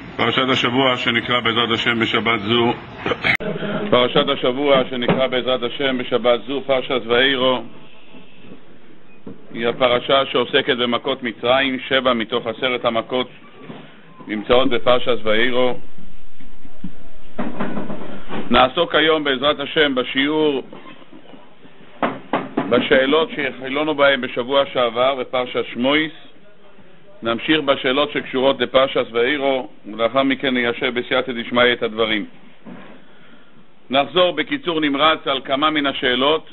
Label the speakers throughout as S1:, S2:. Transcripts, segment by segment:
S1: פרשת השבוע שנקרא בעזרת השם בשבת זו, פרשת השבוע שנקרא בעזרת השם בשבת זו, פרשת ואירו, היא הפרשה שעוסקת במכות מצרים. 7 מתוך 10 המכות נמצאות בפרשת ואירו. נעסוק היום בעזרת השם בשיעור בשאלות שהחילונו בהם בשבוע שעבר בפרשת שמויס. נמשיך בשאלות שקשורות לפרשת ואירו, ולאחר מכן ניישב בסייעתא דשמיא את הדברים. נחזור בקיצור נמרץ על כמה מן השאלות.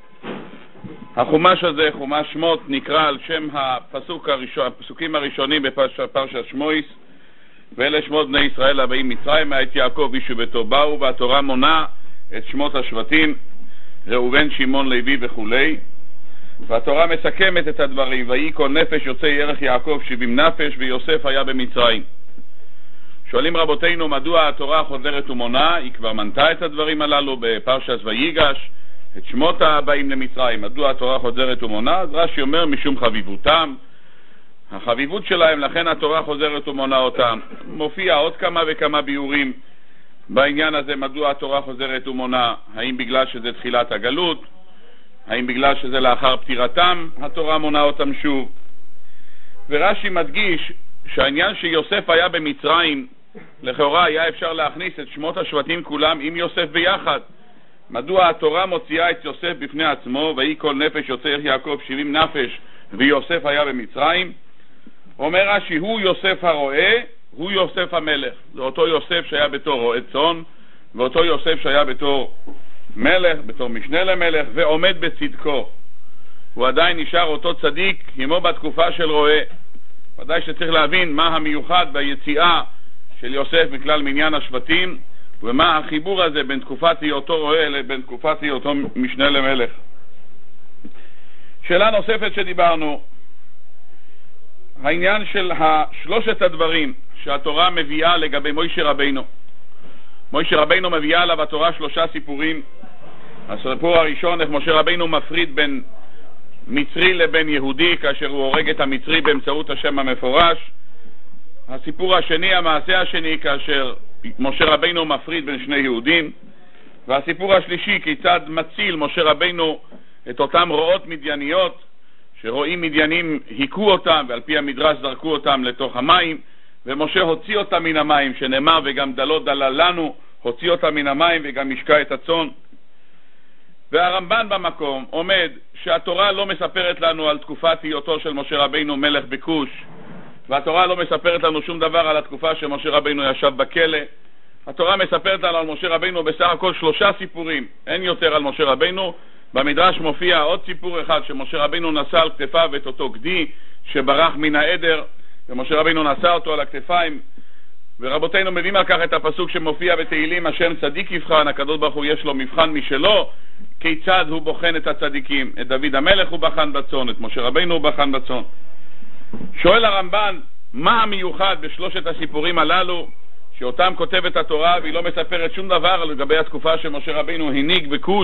S1: החומש הזה, חומש שמות, נקרא על שם הפסוקים הראשונים בפרשת שמויס, ואלה שמות בני ישראל הבאים מצרים, את יעקב איש וביתו באו, והתורה מונה את שמות השבטים, ראובן, שמעון, לוי וכולי. והתורה מסכמת את הדברים, ויהי כל נפש יוצא ירך יעקב 70 נפש, ויוסף היה במצרים. שואלים רבותינו מדוע התורה חוזרת ומונה, היא כבר מנתה את הדברים הללו בפרשת ויגש, את שמות הבאים למצרים, מדוע התורה חוזרת ומונה? אז רש"י אומר משום חביבותם, החביבות שלהם, לכן התורה חוזרת ומונה אותם. מופיע עוד כמה וכמה ביורים בעניין הזה, מדוע התורה חוזרת ומונה, האם בגלל שזה תחילת הגלות, האם בגלל שזה לאחר פטירתם התורה מונה אותם שוב. ורש"י מדגיש שהעניין שיוסף היה במצרים, לכאורה היה אפשר להכניס את שמות השבטים כולם עם יוסף ביחד. מדוע התורה מוציאה את יוסף בפני עצמו, ויהי כל נפש יוצא יעקב 70 נפש ויוסף היה במצרים? אומר רש"י, הוא יוסף הרועה, הוא יוסף המלך. זה אותו יוסף שהיה בתור רועה צאן, ואותו יוסף שהיה בתור מלך, בתור משנה למלך, ועומד בצדקו. הוא עדיין נשאר אותו צדיק כמו בתקופה של רועה. ודאי שצריך להבין מה המיוחד ביציאה של יוסף מכלל מניין השבטים, ומה החיבור הזה בין תקופת היותו רועה לבין תקופת היותו משנה למלך. שאלה נוספת שדיברנו, העניין של שלושת הדברים שהתורה מביאה לגבי מוישה רבינו. מוישה רבינו מביאה עליו התורה 3 סיפורים. הסיפור הראשון, איך משה רבינו מפריד בין מצרי לבין יהודי, כאשר הוא הורג את המצרי באמצעות השם המפורש. הסיפור השני, המעשה השני, כאשר משה רבינו מפריד בין שני יהודים. והסיפור השלישי, כיצד מציל משה רבינו את אותם רועות מדייניות, שרועים מדיינים היכו אותם, ועל פי המדרש זרקו אותם לתוך המים, ומשה הוציא אותם מן המים, שנאמר וגם דלו דללנו, הוציא אותם מן המים וגם משקע את הצאן. והרמב"ן במקום עומד שהתורה לא מספרת לנו על תקופת היותו של משה רבינו מלך בכוש, והתורה לא מספרת לנו שום דבר על התקופה שמשה רבינו ישב בכלא. התורה מספרת לנו על משה רבינו בסך הכל 3 סיפורים, אין יותר על משה רבינו. במדרש מופיע עוד סיפור אחד, שמשה רבינו נשא על כתפיו את אותו גדי שברח מן העדר, ומשה רבינו נשא אותו על הכתפיים. ורבותינו מביאים על כך את הפסוק שמופיע בתהילים, השם צדיק יבחן, הקדוש ברוך הוא יש לו מבחן משלו, כיצד הוא בוחן את הצדיקים. את דוד המלך הוא בחן בצאן, את משה רבינו הוא בחן בצאן. שואל הרמב"ן, מה המיוחד בשלושת הסיפורים הללו שאותם כותבת התורה, והיא לא מספרת שום דבר לגבי התקופה שמשה רבינו הנהיג בכוש?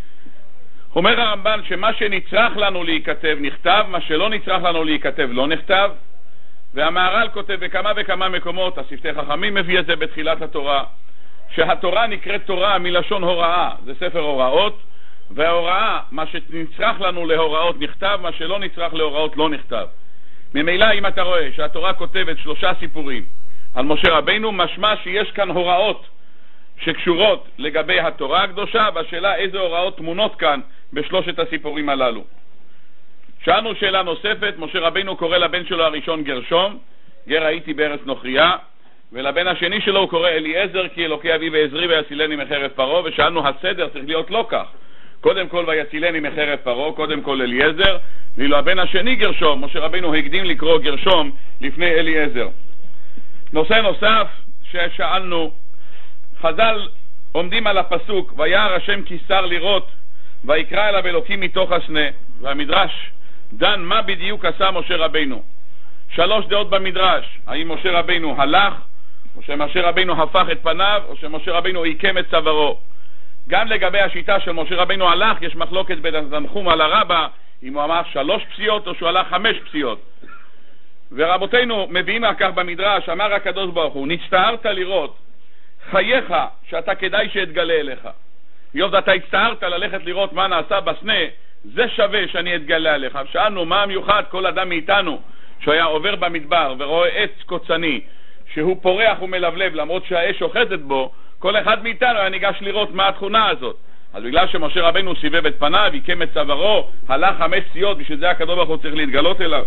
S1: אומר הרמב"ן שמה שנצרך לנו להיכתב נכתב, מה שלא נצרך לנו להיכתב לא נכתב. והמהר"ל כותב בכמה וכמה מקומות, השפתי חכמים מביא את זה בתחילת התורה, שהתורה נקראת תורה מלשון הוראה, זה ספר הוראות, וההוראה, מה שנצרך לנו להוראות נכתב, מה שלא נצרך להוראות לא נכתב. ממילא אם אתה רואה שהתורה כותבת 3 סיפורים על משה רבינו, משמע שיש כאן הוראות שקשורות לגבי התורה הקדושה, והשאלה איזה הוראות תמונות כאן בשלושת הסיפורים הללו. שאלנו שאלה נוספת, משה רבינו קורא לבן שלו הראשון גרשום, גר הייתי בארץ נוכריה, ולבן השני שלו הוא קורא אליעזר, כי אלוקי אבי ועזרי ויצילני מחרב פרעה. ושאלנו הסדר צריך להיות לא כך, קודם כל ויצילני מחרב פרעה, קודם כל אליעזר, ואילו הבן השני גרשום, משה רבינו הקדים לקרוא גרשום לפני אליעזר. נושא נוסף ששאלנו, חז"ל עומדים על הפסוק וירא השם כי שר לראות ויקרא אליו אלוקים מתוך הסנה, והמדרש דן מה בדיוק עשה משה רבינו. 3 דעות במדרש, האם משה רבינו הלך, או שמשה רבינו הפך את פניו, או שמשה רבינו עיקם את צווארו. גם לגבי השיטה של משה רבינו הלך, יש מחלוקת בין התנחום על הרבה, אם הוא אמר 3 פסיעות או שהוא הלך 5 פסיעות. ורבותינו מביאים על כך במדרש, אמר הקדוש ברוך הוא, נצטערת לראות חייך שאתה כדאי שאתגלה אליך. היות אתה הצטערת ללכת לראות מה נעשה בסנה, זה שווה שאני אתגלה אליך. שאלנו מה המיוחד כל אדם מאיתנו שהיה עובר במדבר ורואה עץ קוצני שהוא פורח ומלבלב למרות שהאש אוחזת בו, כל אחד מאיתנו היה ניגש לראות מה התכונה הזאת. אז בגלל שמשה רבנו סיבב את פניו, עיקם את צווארו, הלך 5 פסיעות, בשביל זה הקדוש ברוך הוא צריך להתגלות אליו.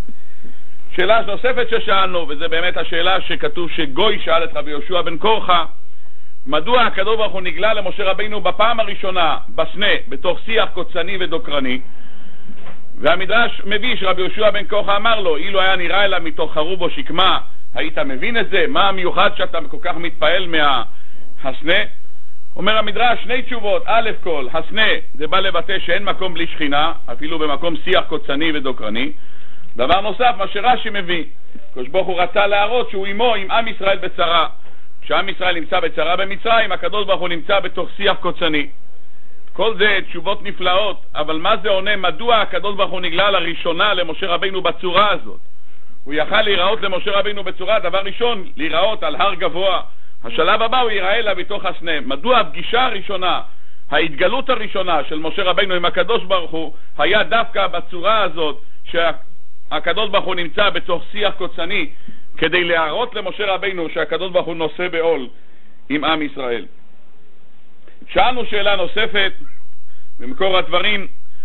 S1: שאלה נוספת ששאלנו, וזה באמת השאלה שכתוב שגוי שאל את רבי יהושע בן קורחה, מדוע הקדוש ברוך הוא נגלה למשה רבנו בפעם הראשונה בסנה בתוך שיח קוצני ודוקרני? והמדרש מביא שרבי יהושע בן קורחה אמר לו, אילו היה נראה אליו מתוך חרוב או שקמה, היית מבין את זה? מה המיוחד שאתה כל כך מתפעל מהסנה? אומר המדרש 2 תשובות. א' כל, הסנה זה בא לבטא שאין מקום בלי שכינה, אפילו במקום שיח קוצני ודוקרני. דבר נוסף, מה שרש"י מביא, הקדוש ברוך הוא רצה להראות שהוא עמו עם עם ישראל בצרה. כשעם ישראל נמצא בצרה במצרים, הקדוש ברוך הוא נמצא בתוך שיח קוצני. כל זה תשובות נפלאות, אבל מה זה עונה? מדוע הקדוש ברוך הוא נגלה לראשונה למשה רבינו בצורה הזאת? הוא יכל להיראות למשה רבינו בצורה, דבר ראשון, להיראות על הר גבוה. השלב הבא הוא ייראה לה בתוך הסנה. מדוע הפגישה הראשונה, ההתגלות הראשונה של משה רבינו עם הקדוש ברוך הוא, היה דווקא בצורה הזאת שהקדוש ברוך הוא נמצא בתוך שיח קוצני, כדי להראות למשה רבינו שהקדוש ברוך הוא נושא בעול עם עם ישראל. שאלנו שאלה נוספת במקור הדברים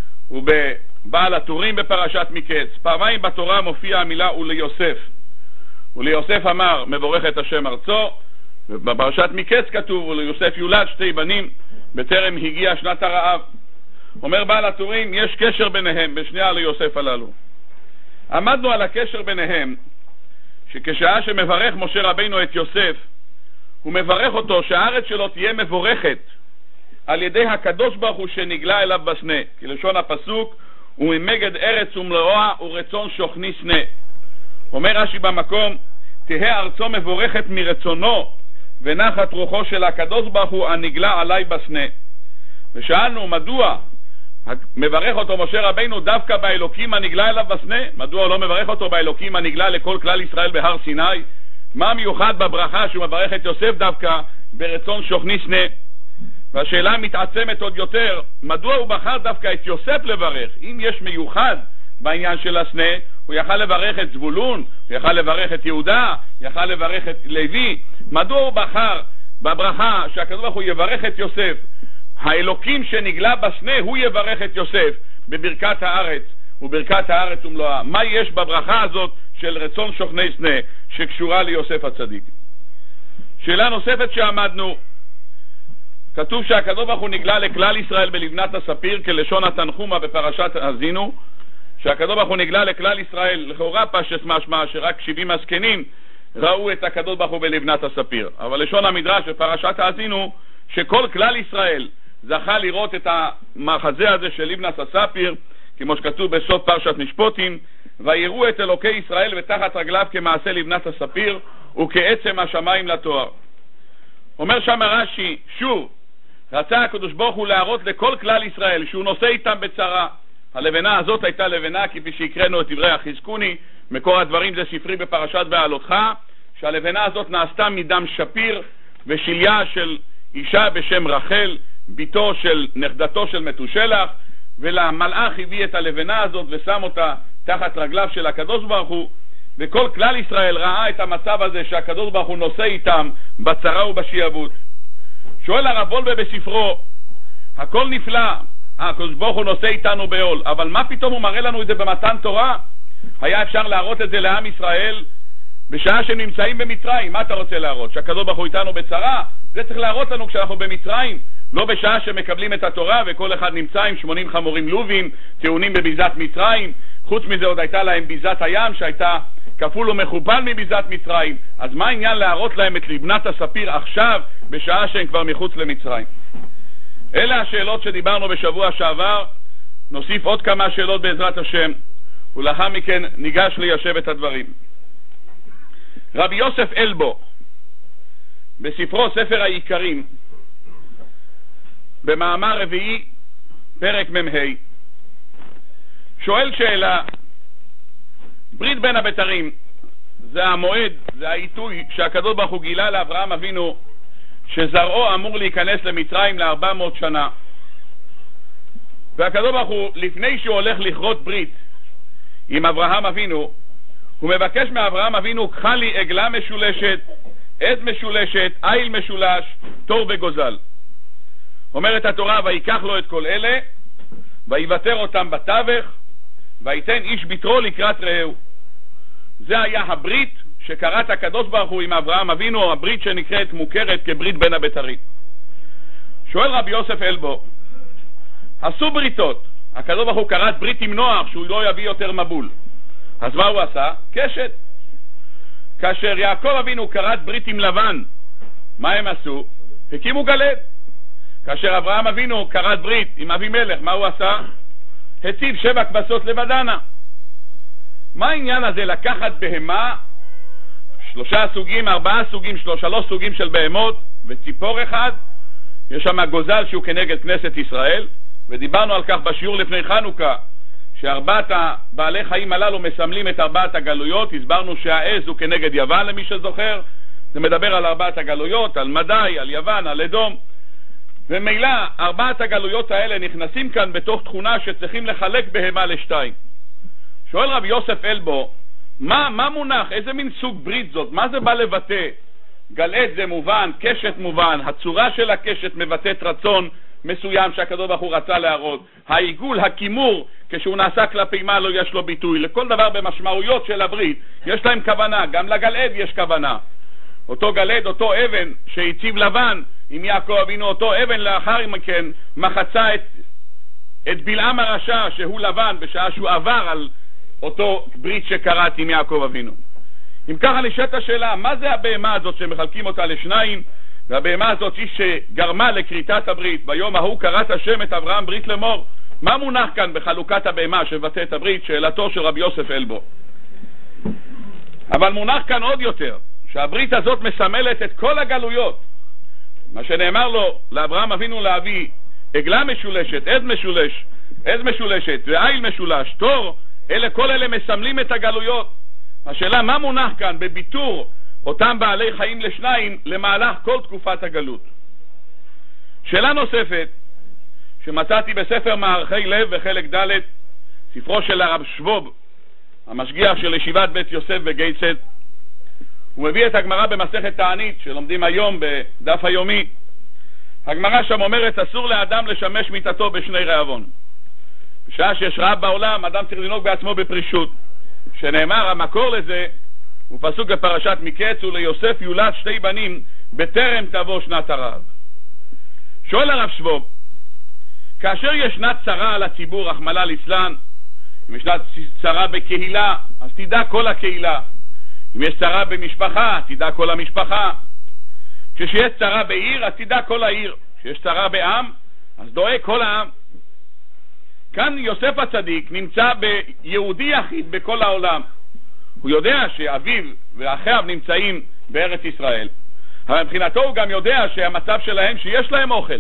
S1: ובבעל הטורים בפרשת מקץ. פעמיים בתורה מופיע המילה וליוסף. וליוסף אמר מבורכת השם ארצו, ובפרשת מקץ כתוב וליוסף יולד 2 בנים בטרם הגיעה שנת הרעב. אומר בעל הטורים, יש קשר ביניהם, בשני הליוסף הללו. עמדנו על הקשר ביניהם, שכשעה שמברך משה רבינו את יוסף, הוא מברך אותו שהארץ שלו תהיה מבורכת על ידי הקדוש ברוך הוא שנגלה אליו בסנה, כי לשון הפסוק וממגד ארץ ומלואה ורצון שוכני סנה. אומר רש"י במקום, תהיה ארצו מבורכת מרצונו ונחת רוחו של הקדוש ברוך הוא הנגלה עלי בסנה. ושאלנו מדוע מברך אותו משה רבינו דווקא באלוקים הנגלה אליו בסנה? מדוע לא מברך אותו באלוקים הנגלה לכל כלל ישראל בהר סיני? מה מיוחד בברכה שהוא מברך את יוסף דווקא ברצון שוכני סנה? והשאלה מתעצמת עוד יותר, מדוע הוא בחר דווקא את יוסף לברך? אם יש מיוחד בעניין של הסנה, הוא יכל לברך את זבולון, הוא יכל לברך את יהודה, יכל לברך את לוי. מדוע הוא בחר בברכה שהקדוש ברוך הוא יברך את יוסף? האלוקים שנגלה בסנה הוא יברך את יוסף בברכת הארץ, וברכת הארץ ומלואה. מה יש בברכה הזאת של רצון שוכני סנה שקשורה ליוסף הצדיק? שאלה נוספת שעמדנו, כתוב שהקדוש ברוך הוא נגלה לכלל ישראל בלבנת הספיר, כלשון התנחומה בפרשת האזינו, שהקדוש ברוך הוא נגלה לכלל ישראל, לכאורה פשט משמע שרק 70 הזקנים ראו את הקדוש ברוך הוא בלבנת הספיר, אבל לשון המדרש בפרשת האזינו שכל כלל ישראל זכה לראות את המחזה הזה של לבנת הספיר, כמו שכתוב בסוף פרשת משפוטים, ויראו את אלוקי ישראל ותחת רגליו כמעשה לבנת הספיר וכעצם השמיים לתואר. אומר שם רש"י, שוב רצה הקדוש ברוך הוא להראות לכל כלל ישראל שהוא נושא איתם בצרה. הלבנה הזאת הייתה לבנה כפי שהקראנו את דברי החזקוני, מקור הדברים זה ספרי בפרשת בעלותך, שהלבנה הזאת נעשתה מדם שפיר ושליה של אישה בשם רחל, ביתו של נכדתו של מתושלח, ולמלאך הביא את הלבנה הזאת ושם אותה תחת רגליו של הקדוש ברוך הוא, וכל כלל ישראל ראה את המצב הזה שהקדוש ברוך הוא נושא איתם בצרה ובשיעבוד. שואל הרב וולבה בספרו, הכל נפלא, הקדוש ברוך הוא נושא איתנו בעול, אבל מה פתאום הוא מראה לנו את זה במתן תורה? היה אפשר להראות את זה לעם ישראל בשעה שהם נמצאים במצרים. מה אתה רוצה להראות? שהקדוש ברוך הוא איתנו בצרה? זה צריך להראות לנו כשאנחנו במצרים, לא בשעה שמקבלים את התורה וכל אחד נמצא עם 80 חמורים לובים טעונים בביזת מצרים. חוץ מזה עוד הייתה להם ביזת הים שהייתה כפול ומכופל מביזת מצרים. אז מה העניין להראות להם את לבנת הספיר עכשיו בשעה שהם כבר מחוץ למצרים? אלה השאלות שדיברנו בשבוע שעבר. נוסיף עוד כמה שאלות בעזרת השם ולאחר מכן ניגש ליישב את הדברים. רבי יוסף אלבו בספרו ספר העיקרים במאמר רביעי פרק מ"ה שואל שאלה, ברית בין הבתרים זה המועד, זה העיתוי שהקדוש ברוך הוא גילה לאברהם אבינו שזרעו אמור להיכנס למצרים ל400 שנה. והקדוש ברוך הוא, לפני שהוא הולך לכרות ברית עם אברהם אבינו, הוא מבקש מאברהם אבינו, קחה לי עגלה משולשת, עד משולשת, איל משולש, תור וגוזל. אומרת התורה, ויקח לו את כל אלה, ויוותר אותם בתווך, ויתן איש ביתרו לקראת רעהו. זה היה הברית שקראת הקדוש ברוך הוא עם אברהם אבינו, הברית שנקראת מוכרת כברית בין הבתרים. שואל רבי יוסף אלבו, עשו בריתות, הקדוש ברוך הוא קראת ברית עם נוח שהוא לא יביא יותר מבול, אז מה הוא עשה? קשת. כאשר יעקב אבינו קראת ברית עם לבן, מה הם עשו? הקימו גלד. כאשר אברהם אבינו קראת ברית עם אבימלך, מה הוא עשה? הציב 7 כבשות לבדנה. מה העניין הזה לקחת בהמה, 3 סוגים, 4 סוגים, 3 סוגים של בהמות וציפור אחד? יש שם גוזל שהוא כנגד כנסת ישראל, ודיברנו על כך בשיעור לפני חנוכה, שארבעת בעלי חיים הללו מסמלים את 4 הגלויות. הסברנו שהעז הוא כנגד יוון, למי שזוכר, זה מדבר על 4 הגלויות, על מדי, על יוון, על אדום, ומילא 4 הגלויות האלה נכנסים כאן בתוך תכונה שצריכים לחלק בהמה ל2. שואל רבי יוסף אלבו, מה מונח, איזה מין סוג ברית זאת? מה זה בא לבטא? גלעד זה מובן, קשת מובן, הצורה של הקשת מבטאת רצון מסוים שהקדוש ברוך הוא רצה להראות. העיגול, הכימור, כשהוא נעשה כלפי מעלה יש לו ביטוי. לכל דבר במשמעויות של הברית יש להם כוונה, גם לגלעד יש כוונה. אותו גלעד, אותו אבן שהציב לבן עם יעקב אבינו, אותו אבן לאחר מכן מחצה את בלעם הרשע שהוא לבן בשעה שהוא עבר על אותו ברית שקראת עם יעקב אבינו. אם ככה נשאלת השאלה, מה זה הבהמה הזאת שמחלקים אותה ל2? והבהמה הזאת היא שגרמה לכריתת הברית. ביום ההוא קראת השם את אברהם ברית לאמור. מה מונח כאן בחלוקת הבהמה שבטא את הברית? שאלתו של רבי יוסף אלבו. אבל מונח כאן עוד יותר, שהברית הזאת מסמלת את כל הגלויות. מה שנאמר לו לאברהם אבינו להביא עגלה משולשת, עד משולשת ואיל משולש, תור, כל אלה מסמלים את הגלויות. השאלה, מה מונח כאן בביטור אותם בעלי חיים ל2 למהלך כל תקופת הגלות? שאלה נוספת שמצאתי בספר מערכי לב בחלק ד', ספרו של הרב שבוב, המשגיח של ישיבת בית יוסף בגייצד. הוא מביא את הגמרא במסכת תענית שלומדים היום בדף היומי. הגמרא שם אומרת, אסור לאדם לשמש מיתתו בשני רעבון. בשעה שיש רעב בעולם, אדם צריך לנהוג בעצמו בפרישות. שנאמר, המקור לזה הוא פסוק בפרשת מקץ, וליוסף יולד 2 בנים בטרם תבוא שנת הרעב. שואל הרב שבוב, כאשר ישנה צרה על הציבור, רחמנא ליצלן, אם ישנה צרה בקהילה, אז תדע כל הקהילה. אם יש צרה במשפחה, תדע כל המשפחה. כשיש צרה בעיר, אז תדע כל העיר. כשיש צרה בעם, אז דואג כל העם. כאן יוסף הצדיק נמצא ביהודי יחיד בכל העולם. הוא יודע שאביו ואחיו נמצאים בארץ ישראל, אבל מבחינתו הוא גם יודע שהמצב שלהם שיש להם אוכל.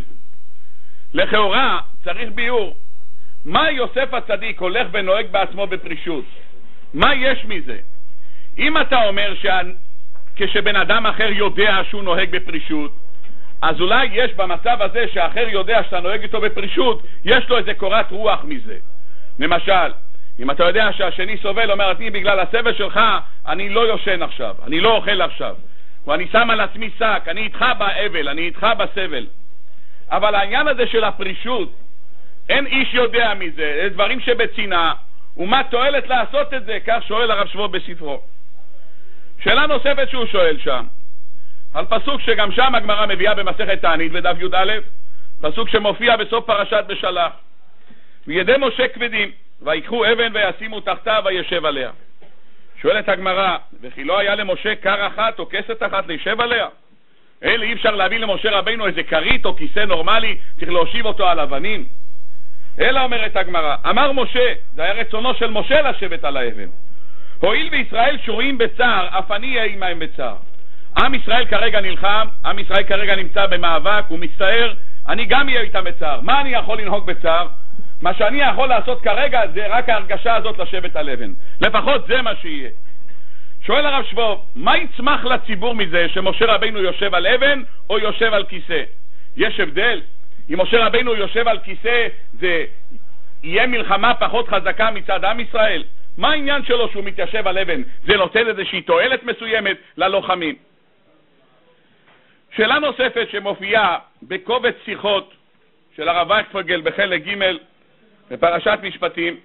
S1: לכאורה צריך ביור. מה יוסף הצדיק הולך ונוהג בעצמו בפרישות? מה יש מזה? אם אתה אומר כשבן אדם אחר יודע שהוא נוהג בפרישות, אז אולי יש במצב הזה שאחר יודע שאתה נוהג איתו בפרישות, יש לו איזה קורת רוח מזה. למשל, אם אתה יודע שהשני סובל, אומר, אני בגלל הסבל שלך, אני לא יושן עכשיו, אני לא אוכל עכשיו, ואני שם על עצמי שק, אני איתך באבל, אני איתך בסבל. אבל העניין הזה של הפרישות, אין איש יודע מזה, זה דברים שבצנעה, ומה תועלת לעשות את זה? כך שואל הרב שבוב בספרו. שאלה נוספת שהוא שואל שם, על פסוק שגם שם הגמרא מביאה במסכת תענית בדף י"א, פסוק שמופיע בסוף פרשת בשלח. וידי משה כבדים, ויקחו אבן וישימו תחתיו וישב עליה. שואלת הגמרא, וכי לא היה למשה קר אחת או כסת אחת לישב עליה? אי אפשר להביא למשה רבינו איזה כרית או כיסא נורמלי, צריך להושיב אותו על אבנים? אלא אומרת הגמרא, אמר משה, זה היה רצונו של משה לשבת על האבן, הואיל וישראל שורים בצער, אף אני אהיה עמהם בצער. עם ישראל כרגע נלחם, עם ישראל כרגע נמצא במאבק, הוא מצטער, אני גם אהיה איתם בצער. מה אני יכול לנהוג בצער? מה שאני יכול לעשות כרגע זה רק ההרגשה הזאת לשבת על אבן. לפחות זה מה שיהיה. שואל הרב שבוב, מה יצמח לציבור מזה שמשה רבינו יושב על אבן או יושב על כיסא? יש הבדל? אם משה רבינו יושב על כיסא זה יהיה מלחמה פחות חזקה מצד עם ישראל? מה העניין שלו שהוא מתיישב על אבן? זה נותן איזושהי תועלת מסוימת ללוחמים. שאלה נוספת שמופיעה בקובץ שיחות של הרב ויכפרגל בחלק ג' בפרשת משפטים,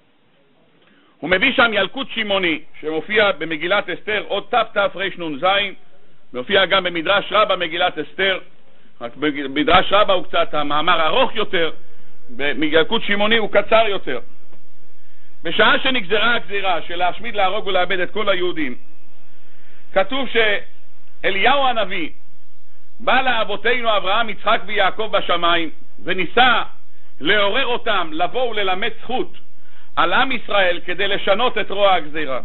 S1: הוא מביא שם ילקוט שמעוני שמופיע במגילת אסתר עוד תתרנ"ז, מופיע גם במדרש רבה מגילת אסתר, רק במדרש רבה הוא קצת המאמר ארוך יותר, בילקוט שמעוני הוא קצר יותר. בשעה שנגזרה הגזירה של להשמיד, להרוג ולאבד את כל היהודים, כתוב שאליהו הנביא בא לאבותינו אברהם, יצחק ויעקב בשמיים וניסה לעורר אותם לבוא וללמד זכות על עם ישראל כדי לשנות את רוע הגזירה.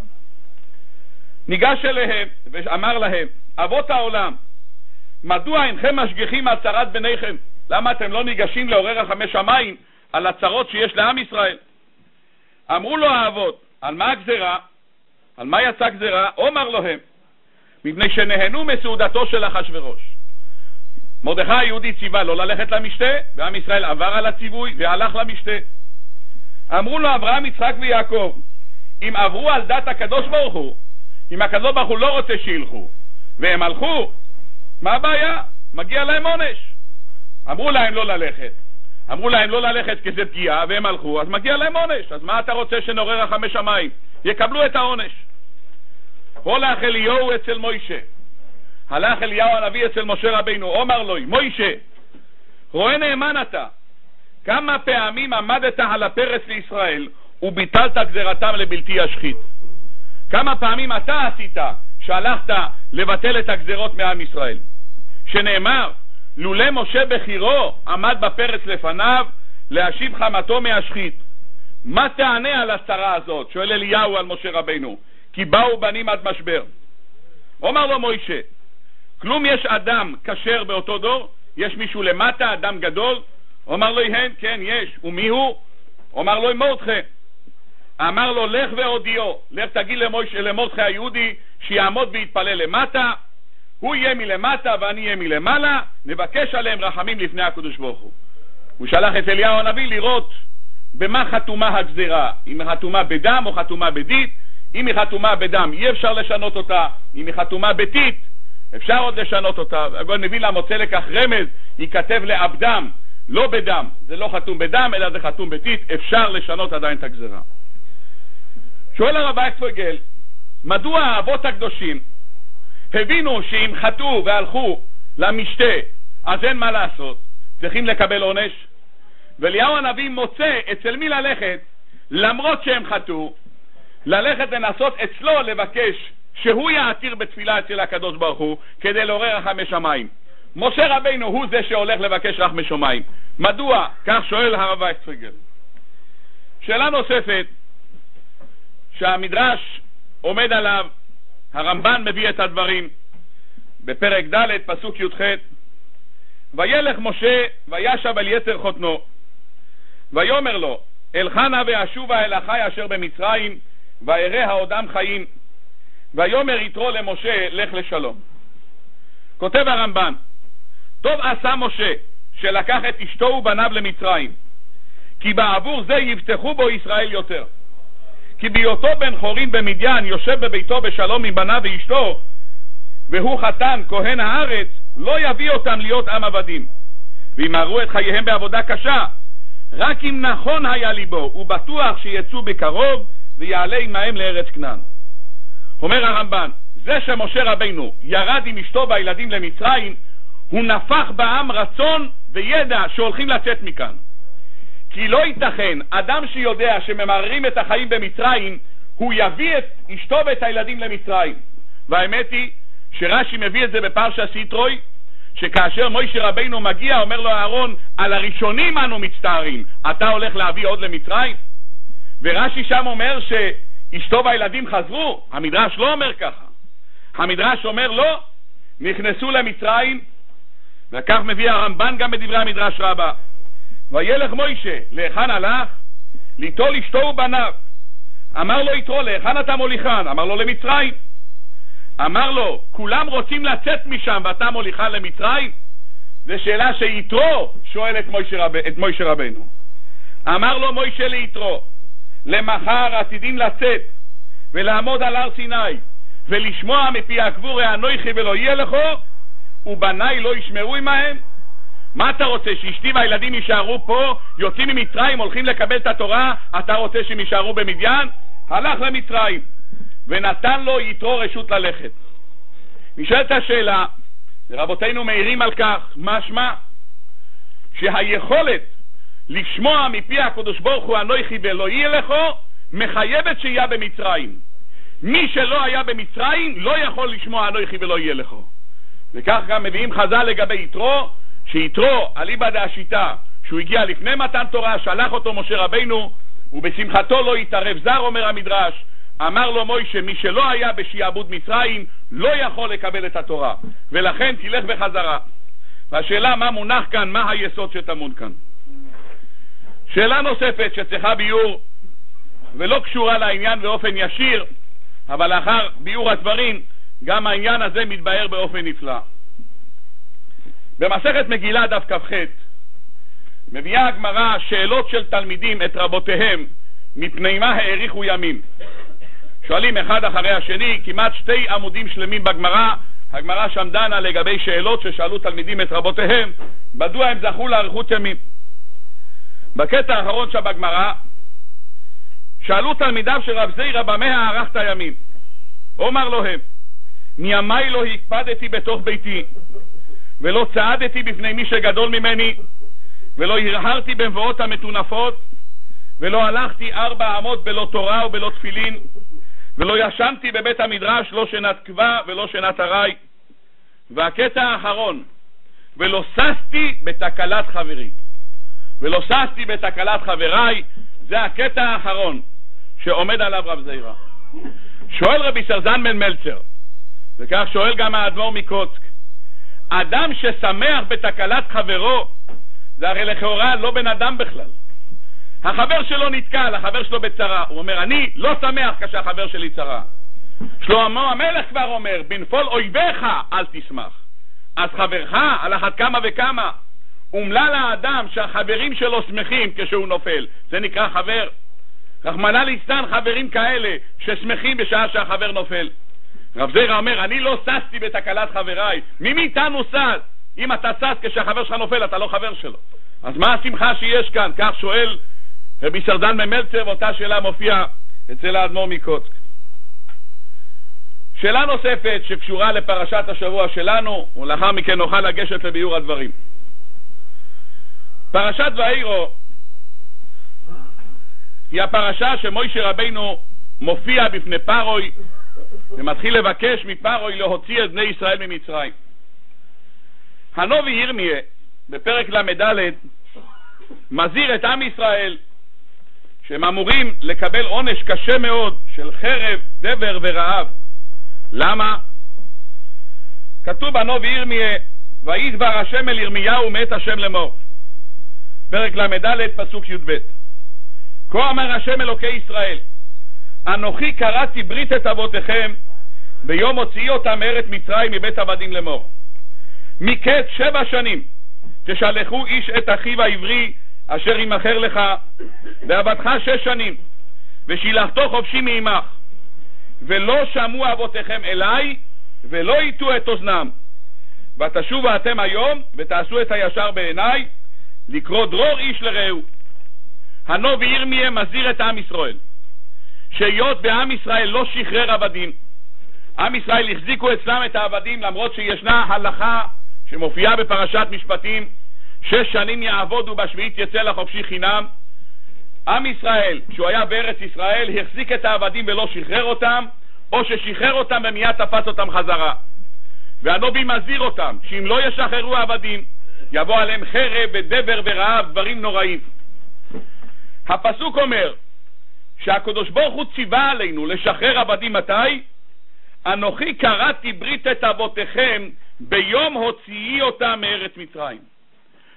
S1: ניגש אליהם ואמר להם, אבות העולם, מדוע אינכם משגיחים על צרת בניכם? למה אתם לא ניגשים לעורר רחמי שמיים על הצרות שיש לעם ישראל? אמרו לו האבות, על מה הגזירה? על מה יצא גזירה? אומר להם, מפני שנהנו מסעודתו של אחשוורוש. מרדכי היהודי ציווה לא ללכת למשתה, ועם ישראל עבר על הציווי והלך למשתה. אמרו לו אברהם, יצחק ויעקב, אם עברו על דת הקדוש ברוך הוא, אם הקדוש ברוך הוא לא רוצה שילכו והם הלכו, מה הבעיה? מגיע להם עונש. אמרו להם לא ללכת, אמרו להם לא ללכת כי זה פגיעה והם הלכו, אז מגיע להם עונש. אז מה אתה רוצה שנעורר רחמי שמיים? יקבלו את העונש. הולך אליהו אצל מוישה, הלך אליהו הנביא אצל משה רבינו, אומר לו, מוישה, רואה נאמן אתה, כמה פעמים עמדת על הפרס לישראל וביטלת גזירתם לבלתי השחית? כמה פעמים אתה עשית שהלכת לבטל את הגזירות מעם ישראל? שנאמר, לולא משה בחירו עמד בפרס לפניו להשיב חמתו מהשחית. מה תענה על הצרה הזאת? שואל אליהו על משה רבינו, כי באו בנים עד משבר. אומר לו מוישה, כלום יש אדם כשר באותו דור? יש מישהו למטה, אדם גדול? אומר לו, כן, יש. ומי הוא? אומר לו, מרדכי. אמר לו, לך והודיעו, לך תגיד למרדכי היהודי שיעמוד ויתפלל למטה, הוא יהיה מלמטה ואני יהיה מלמעלה, נבקש עליהם רחמים לפני הקדוש ברוך הוא. הוא שלח את אליהו הנביא לראות במה חתומה הגזירה, אם היא חתומה בדם או חתומה בדית. אם היא חתומה בדם אי אפשר לשנות אותה, אם היא חתומה בתית אפשר עוד לשנות אותה. הגאון מביא לה מוצא לכך רמז, ייכתב לאבדם, לא בדם, זה לא חתום בדם אלא זה חתום בתית, אפשר לשנות עדיין את הגזירה. שואל הרב ויכפרגל, מדוע האבות הקדושים הבינו שאם חטאו והלכו למשתה אז אין מה לעשות, צריכים לקבל עונש, ואליהו הנביא מוצא אצל מי ללכת למרות שהם חטאו, ללכת לנסות אצלו לבקש שהוא יעתיר בתפילה אצל הקדוש ברוך הוא כדי לעורר רחמי שמיים. משה רבינו הוא זה שהולך לבקש רחמי שמיים. מדוע? כך שואל הרב ויכפרגל. שאלה נוספת שהמדרש עומד עליו, הרמב"ן מביא את הדברים בפרק ד' פסוק י"ח, וילך משה וישב על יתר חותנו ויאמר לו, אלחנה ואשובה אל אחי אשר במצרים ואראה העודם חיים, ויאמר יתרו למשה לך לשלום. כותב הרמב"ן, טוב עשה משה שלקח את אשתו ובניו למצרים, כי בעבור זה יבטחו בו ישראל יותר. כי בהיותו בן חורין במדיין יושב בביתו בשלום עם בניו ואשתו, והוא חתן כהן הארץ, לא יביא אותם להיות עם עבדים וימהרו את חייהם בעבודה קשה. רק אם נכון היה ליבו ובטוח שיצאו בקרוב ויעלה עמהם לארץ כנען. אומר הרמב"ן, זה שמשה רבינו ירד עם אשתו והילדים למצרים, הוא נפח בעם רצון וידע שהולכים לצאת מכאן. כי לא ייתכן אדם שיודע שממררים את החיים במצרים, הוא יביא את אשתו ואת הילדים למצרים. והאמת היא שרש"י מביא את זה בפרשת יתרו, שכאשר משה רבינו מגיע אומר לו אהרון, על הראשונים אנו מצטערים, אתה הולך להביא עוד למצרים? ורש"י שם אומר שאשתו והילדים חזרו. המדרש לא אומר ככה, המדרש אומר לא, נכנסו למצרים, וכך מביא הרמב"ן גם בדברי המדרש רבה, וילך מוישה, להיכן הלך? ליטול אשתו ובניו. אמר לו יתרו, להיכן אתה מוליכן? אמר לו, למצרים. אמר לו, כולם רוצים לצאת משם ואתה מוליכן למצרים? זו שאלה שיתרו שואל את מוישה רבנו. אמר לו מוישה ליתרו, למחר עתידים לצאת ולעמוד על הר סיני ולשמוע מפי הקבורה אנוכי ולא יהיה לכו, ובניי לא ישמעו עמהם? מה אתה רוצה, שאשתי והילדים יישארו פה, יוצאים ממצרים, הולכים לקבל את התורה, אתה רוצה שהם יישארו במדיין? הלך למצרים ונתן לו יתרו רשות ללכת. נשאלת השאלה, רבותינו מעירים על כך, משמע שהיכולת לשמוע מפי הקדוש ברוך הוא אנוכי ולא יהיה לכו מחייבת שיהיה במצרים. מי שלא היה במצרים לא יכול לשמוע אנוכי ולא יהיה לכו. וכך גם מביאים חז"ל לגבי יתרו, שיתרו אליבא דאשיטה, שהוא הגיע לפני מתן תורה, שלח אותו משה רבנו, ובשמחתו לא יתערב זר, אומר המדרש. אמר לו מוישה, מי שלא היה בשעבוד מצרים לא יכול לקבל את התורה, ולכן תלך בחזרה. והשאלה מה מונח כאן, מה היסוד שטמון כאן. שאלה נוספת שצריכה ביור ולא קשורה לעניין באופן ישיר, אבל לאחר ביור הדברים גם העניין הזה מתבהר באופן נפלא. במסכת מגילה דף כ"ח מביאה הגמרא שאלות של תלמידים את רבותיהם מפני מה האריכו ימים. שואלים אחד אחרי השני, כמעט 2 עמודים שלמים בגמרא. הגמרא שם דנה לגבי שאלות ששאלו תלמידים את רבותיהם מדוע הם זכו לאריכות ימים. בקטע האחרון שבגמרא שאלו תלמידיו של רב זירא במה הארכת ימים? אומר להם, מימי לא הקפדתי בתוך ביתי ולא צעדתי בפני מי שגדול ממני ולא הרהרתי במבואות המטונפות ולא הלכתי 4 אמות בלא תורה ובלא תפילין ולא ישנתי בבית המדרש לא שנת קבע ולא שנת ארעי. והקטע האחרון, ולא ססתי בתקלת חברי. ולא ססתי בתקלת חבריי, זה הקטע האחרון שעומד עליו רב זירא. שואל רבי סרזן בן מלצר, וכך שואל גם האדמו"ר מקוצק, אדם ששמח בתקלת חברו זה הרי לכאורה לא בן אדם בכלל. החבר שלו נתקל, החבר שלו בצרה, הוא אומר אני לא שמח כשהחבר שלי צרה. שלמה המלך כבר אומר, בנפול אויביך אל תשמח. אז חברך על אחת כמה וכמה. אומלל האדם שהחברים שלו שמחים כשהוא נופל, זה נקרא חבר. רחמנא ליצלן, חברים כאלה ששמחים בשעה שהחבר נופל. רב זירא אומר, אני לא ססתי בתקלת חבריי. מי מאיתנו סס? אם אתה סס כשהחבר שלך נופל, אתה לא חבר שלו. אז מה השמחה שיש כאן? כך שואל רבי סרדן ממלצר, ואותה שאלה מופיעה אצל האדמו"ר מקוצק. שאלה נוספת שקשורה לפרשת השבוע שלנו, ולאחר מכן נוכל לגשת לביאור הדברים. פרשת ואירו היא הפרשה שמוישה רבנו מופיע בפני פרוי ומתחיל לבקש מפרוי להוציא את בני ישראל ממצרים. הנביא ירמיה בפרק למד מזהיר את עם ישראל שהם אמורים לקבל עונש קשה מאוד של חרב, דבר ורעב. למה? כתוב בנביא ירמיה, וידבר השם אל ירמיהו מאת השם לאמור, פרק למד פסוק י"ב, כה אמר השם אלוקי ישראל, אנוכי קראתי ברית את אבותיכם ביום הוציאי אותם מארץ מצרים מבית עבדים לאמור, מקץ 7 שנים תשלחו איש את אחיו העברי אשר ימכר לך, ועבדך 6 שנים ושילחתו חופשי מעמך, ולא שמעו אבותיכם אליי ולא יטו את אוזנם, ותשובו אתם היום ותעשו את הישר בעיניי לקרוא דרור איש לרעהו. הנביא ירמיה מזהיר את עם ישראל שהיות בעם ישראל לא שחרר עבדים, עם ישראל החזיקו אצלם את העבדים, למרות שישנה הלכה שמופיעה בפרשת משפטים 6 שנים יעבודו בשביעית יצא לחופשי חינם. עם ישראל שהוא היה בארץ ישראל החזיק את העבדים ולא שחרר אותם, או ששחרר אותם ומיד תפס אותם חזרה. והנביא מזהיר אותם שאם לא ישחררו העבדים יבוא עליהם חרב ודבר ורעב, דברים נוראים. הפסוק אומר שהקדוש ברוך הוא ציווה עלינו לשחרר עבדים. מתי? אנוכי קראתי ברית את אבותיכם ביום הוציאי אותם מארץ מצרים.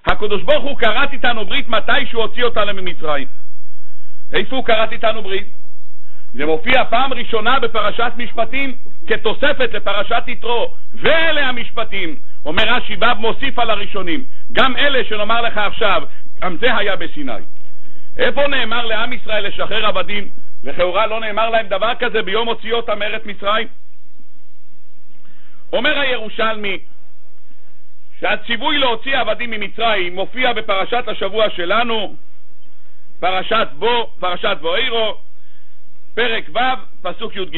S1: הקדוש ברוך הוא כרת איתנו ברית מתי שהוא הוציא אותנו ממצרים. איפה הוא כרת איתנו ברית? זה מופיע פעם ראשונה בפרשת משפטים כתוספת לפרשת יתרו, ואלה המשפטים. אומר רש"י בא מוסיף על הראשונים, גם אלה שנאמר לך עכשיו, גם זה היה בסיני. איפה נאמר לעם ישראל לשחרר עבדים? לכאורה לא נאמר להם דבר כזה ביום הוציאו אותם מארץ מצרים. אומר הירושלמי שהציווי להוציא עבדים ממצרים מופיע בפרשת השבוע שלנו, פרשת בואירו, פרק ו' פסוק י"ג.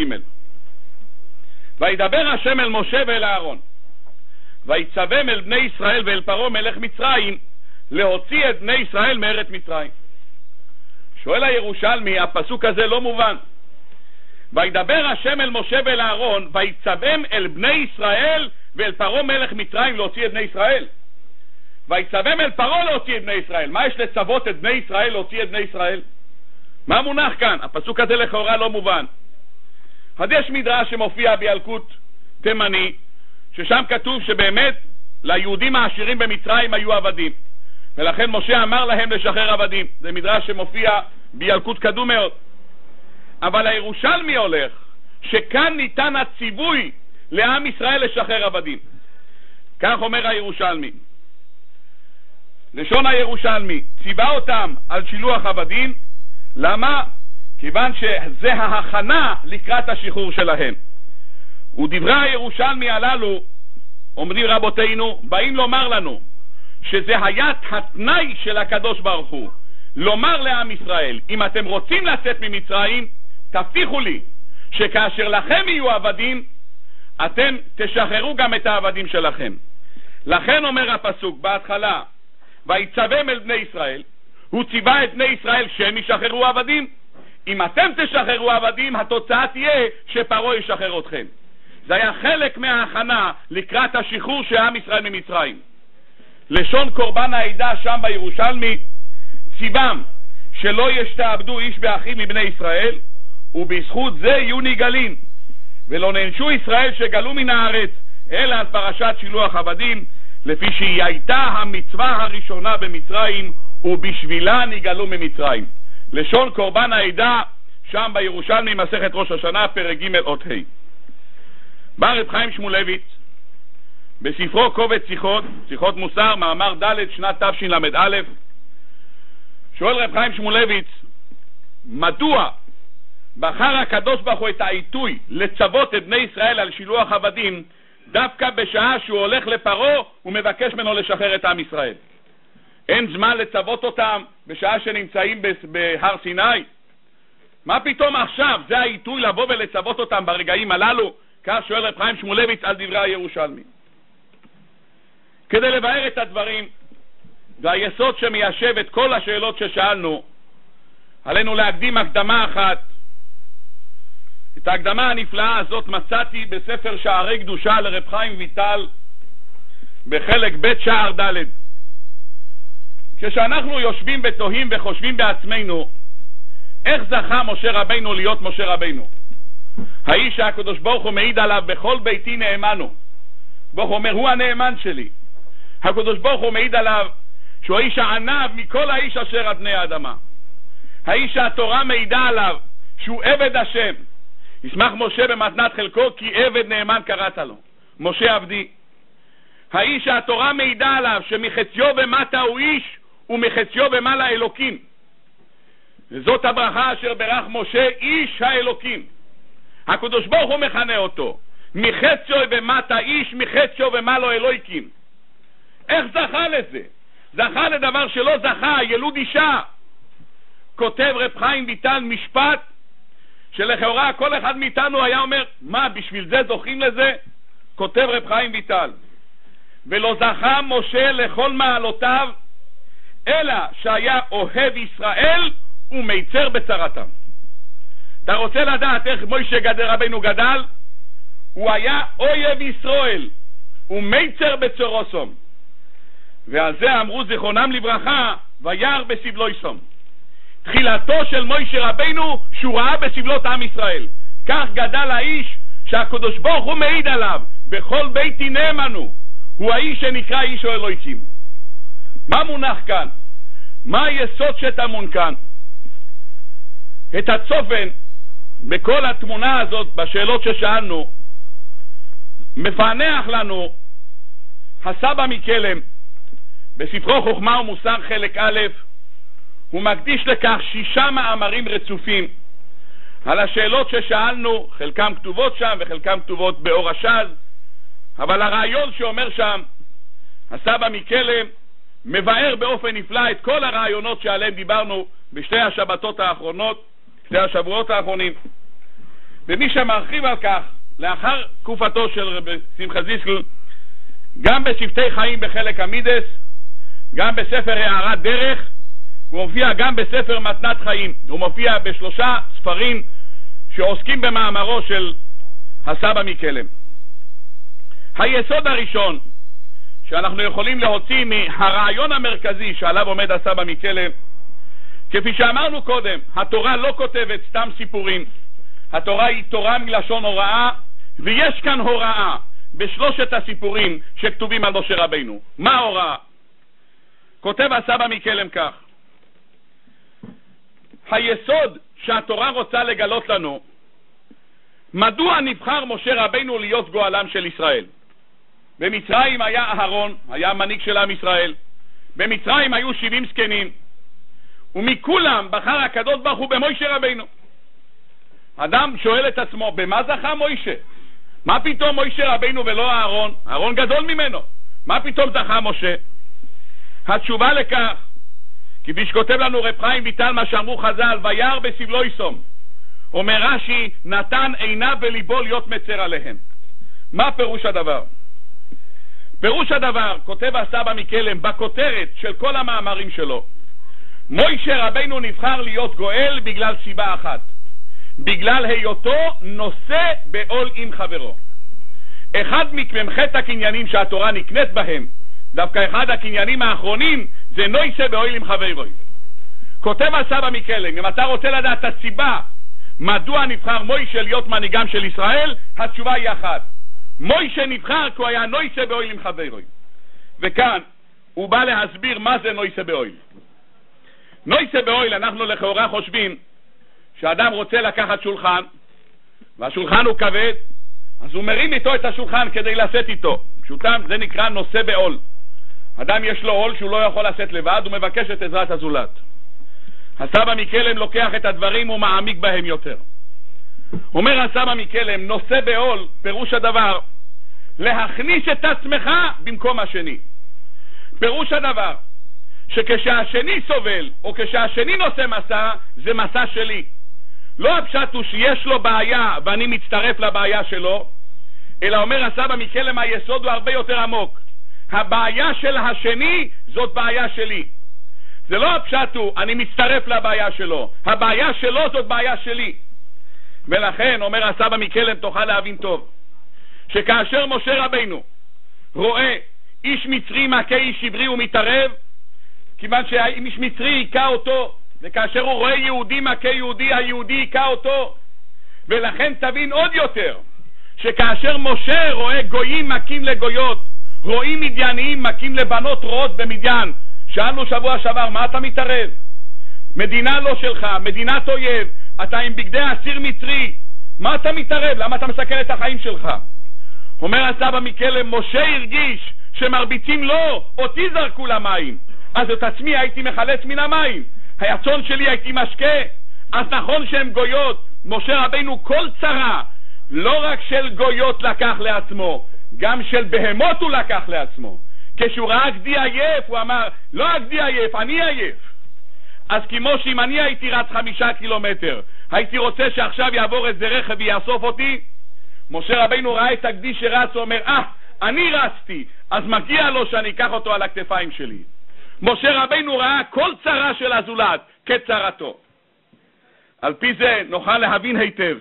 S1: וידבר השם אל משה ואל אהרון ויצווהם אל בני ישראל ואל פרעה מלך מצרים להוציא את בני ישראל מארץ מצרים. שואל הירושלמי, הפסוק הזה לא מובן. וידבר השם אל משה ואל אהרון ויצווהם אל בני ישראל ואל פרעה מלך מצרים להוציא את בני ישראל. ויצווהם אל פרעה להוציא את בני ישראל. מה יש לצוות את בני ישראל להוציא את בני ישראל? מה מונח כאן? הפסוק הזה לכאורה לא מובן. אז יש מדרש שמופיע בילקוט תימני, ששם כתוב שבאמת ליהודים העשירים במצרים היו עבדים, ולכן משה אמר להם לשחרר עבדים. זה מדרש שמופיע בילקוט קדום מאוד. אבל הירושלמי הולך שכאן ניתן הציווי לעם ישראל לשחרר עבדים. כך אומר הירושלמי. לשון הירושלמי, ציווה אותם על שילוח עבדים. למה? כיוון שזה ההכנה לקראת השחרור שלהם. ודברי הירושלמי הללו, אומרים רבותינו, באים לומר לנו שזה היה התנאי של הקדוש ברוך הוא לומר לעם ישראל, אם אתם רוצים לצאת ממצרים, תבטיחו לי שכאשר לכם יהיו עבדים, אתם תשחררו גם את העבדים שלכם. לכן אומר הפסוק בהתחלה, ויצווהם אל בני ישראל, הוא ציווה את בני ישראל שהם ישחררו עבדים. אם אתם תשחררו עבדים, התוצאה תהיה שפרעה ישחרר אתכם. זה היה חלק מההכנה לקראת השחרור של עם ישראל ממצרים. לשון קורבן העדה שם בירושלמי, ציוום שלא ישתעבדו איש באחיו מבני ישראל, ובזכות זה יהיו נגאלים, ולא נענשו ישראל שגלו מן הארץ, אלא על פרשת שילוח עבדים, לפי שהיא הייתה המצווה הראשונה במצרים, ובשבילה נגאלו ממצרים. לשון קורבן העדה שם בירושלמי, מסכת ראש השנה, פרק ג' אות ה'. בא רב חיים שמואלביץ בספרו קובץ שיחות מוסר, מאמר ד' שנת תשל"א, שואל רב חיים שמואלביץ, מדוע בחר הקדוש ברוך הוא את העיתוי לצוות את בני ישראל על שילוח עבדים דווקא בשעה שהוא הולך לפרעה ומבקש ממנו לשחרר את עם ישראל? אין זמן לצוות אותם בשעה שנמצאים בהר סיני? מה פתאום עכשיו זה העיתוי לבוא ולצוות אותם ברגעים הללו? כך שואל רב חיים שמואלביץ על דברי הירושלמי. כדי לבאר את הדברים והיסוד שמיישב את כל השאלות ששאלנו, עלינו להקדים הקדמה אחת. את ההקדמה הנפלאה הזאת מצאתי בספר שערי קדושה לרב חיים ויטל בחלק ב' שער ד'. כשאנחנו יושבים ותוהים וחושבים בעצמנו איך זכה משה רבינו להיות משה רבינו, האיש שהקדוש ברוך הוא מעיד עליו בכל ביתי נאמנו, ברוך הוא אומר הוא הנאמן שלי. הקדוש ברוך הוא מעיד עליו שהוא האיש הענב מכל האיש אשר על פני האדמה, האיש שהתורה מעידה עליו שהוא עבד השם. ישמח משה במתנת חלקו כי עבד נאמן קראת לו, משה עבדי. האיש שהתורה מעידה עליו שמחציו ומטה הוא איש ומחציו ומעלה אלוקים, וזאת הברכה אשר ברך משה איש האלוקים. הקדוש ברוך הוא מכנה אותו מחציו ומטה איש, מחציו ומעלה אלוקים. איך זכה לזה? זכה לדבר שלא זכה ילוד אישה. כותב רב חיים ויטל משפט שלכאורה כל אחד מאיתנו היה אומר, מה, בשביל זה זוכים לזה? כותב רב חיים ויטל, ולא זכה משה לכל מעלותיו אלא שהיה אוהב ישראל ומיצר בצרתם. אתה רוצה לדעת איך מוישה רבינו גדל? הוא היה אוהב ישראל ומיצר בצרוסום, ועל זה אמרו זיכרונם לברכה וירא בסבלו יסום. תחילתו של מוישה רבינו שהוא ראה בסבלות עם ישראל. כך גדל האיש שהקדוש ברוך הוא מעיד עליו בכל ביתי נאמנו, הוא האיש שנקרא איש אלוהים. מה מונח כאן? מה היסוד שטמון כאן? את הצופן בכל התמונה הזאת, בשאלות ששאלנו, מפענח לנו הסבא מקלם בספרו חוכמה ומוסר חלק א'. הוא מקדיש לכך 6 מאמרים רצופים על השאלות ששאלנו, חלקם כתובות שם וחלקם כתובות באור השז, אבל הרעיון שאומר שם הסבא מקלם מבאר באופן נפלא את כל הרעיונות שעליהם דיברנו בשתי השבתות האחרונות, שתי השבועות האחרונים. ומי שמרחיב על כך לאחר תקופתו של רב שמחה זיסקל, גם בשבטי חיים בחלק המידס, גם בספר הערת דרך, הוא מופיע גם בספר מתנת חיים. הוא מופיע ב3 ספרים שעוסקים במאמרו של הסבא מקלם. היסוד הראשון שאנחנו יכולים להוציא מהרעיון המרכזי שעליו עומד הסבא מקלם, כפי שאמרנו קודם, התורה לא כותבת סתם סיפורים. התורה היא תורה מלשון הוראה, ויש כאן הוראה ב3 הסיפורים שכתובים על משה רבינו. מה ההוראה? כותב הסבא מקלם כך: היסוד שהתורה רוצה לגלות לנו, מדוע נבחר משה רבינו להיות גואלם של ישראל. במצרים היה אהרון, היה מנהיג של עם ישראל. במצרים היו 70 זקנים, ומכולם בחר הקדוש ברוך הוא במשה רבינו. אדם שואל את עצמו, במה זכה משה? מה פתאום משה רבינו ולא אהרון? אהרון גדול ממנו. מה פתאום זכה משה? התשובה לכך, כפי שכותב לנו רב חיים ויטל, מה שאמרו חז"ל, וירא בסבלו יסום. אומר רש"י, נתן עיניו בליבו להיות מצר עליהם. מה פירוש הדבר? פירוש הדבר, כותב הסבא מקלם בכותרת של כל המאמרים שלו, משה רבינו נבחר להיות גואל בגלל סיבה אחת, בגלל היותו נושא בעול עם חברו. אחד ממחצית הקניינים שהתורה נקנית בהם, דווקא אחד הקניינים האחרונים, זה נושא בעול עם חברו. כותב הסבא מקלם, אם אתה רוצה לדעת את הסיבה מדוע נבחר משה להיות מנהיגם של ישראל, התשובה היא אחת: משה נבחר כי הוא היה נושא בעול עם חברו. וכאן הוא בא להסביר מה זה נושא בעול. נושא בעול, אנחנו לכאורה חושבים שאדם רוצה לקחת שולחן, והשולחן הוא כבד, אז הוא מרים איתו את השולחן כדי לשאת איתו. פשוטם, זה נקרא נושא בעול. אדם יש לו עול שהוא לא יכול לשאת לבד, הוא מבקש את עזרת הזולת. הסבא מקלם לוקח את הדברים ומעמיק בהם יותר. אומר הסבא מקלם, נושא בעול, פירוש הדבר, להכניס את עצמך במקום השני. פירוש הדבר, שכשהשני סובל, או כשהשני נושא מסע, זה מסע שלי. לא הפשט הוא שיש לו בעיה ואני מצטרף לבעיה שלו, אלא אומר הסבא מקלם, היסוד הוא הרבה יותר עמוק. הבעיה של השני זאת בעיה שלי. זה לא הפשט הוא אני מצטרף לבעיה שלו, הבעיה שלו זאת בעיה שלי. ולכן אומר הסבא מקלם, תוכל להבין טוב, שכאשר משה רבינו רואה איש מצרי מכה איש עברי ומתערב, כיוון שאיש מצרי היכה אותו, וכאשר הוא רואה יהודי מכה יהודי, היהודי היכה אותו. ולכן תבין עוד יותר, שכאשר משה רואה גויים מכים לגויות, רואים מדייניים מכים לבנות רועות במדיין, שאלנו שבוע שעבר, מה אתה מתערב? מדינה לא שלך, מדינת אויב, אתה עם בגדי אסיר מצרי, מה אתה מתערב? למה אתה מסכן את החיים שלך? אומר הסבא מקלם, משה הרגיש שמרביצים לו, אותי זרקו למים, אז את עצמי הייתי מחלץ מן המים, היצון שלי הייתי משקה. אז נכון שהם גויות, משה רבינו כל צרה לא רק של גויות לקח לעצמו, גם של בהמות הוא לקח לעצמו. כשהוא ראה גדי עייף הוא אמר, לא הגדי עייף, אני עייף. אז כמו שאם אני הייתי רץ 5 קילומטר, הייתי רוצה שעכשיו יעבור איזה רכב ויאסוף אותי, משה רבינו ראה את הגדי שרץ, הוא אומר, אני רצתי, אז מגיע לו שאני אקח אותו על הכתפיים שלי. משה רבינו ראה כל צרה של הזולת כצרתו. על פי זה נוכל להבין היטב,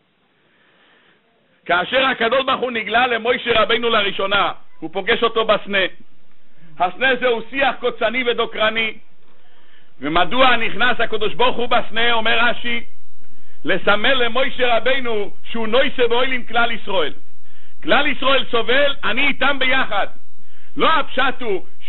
S1: כאשר הקדוש ברוך הוא נגלה למשה רבינו לראשונה, הוא פוגש אותו בסנה. הסנה זה הוא שיח קוצני ודוקרני. ומדוע נכנס הקדוש ברוך הוא בסנה? אומר רש"י, לסמל למשה רבינו שהוא נושא בעול עם כלל ישראל. כלל ישראל סובל, אני איתם ביחד. לא הפשט הוא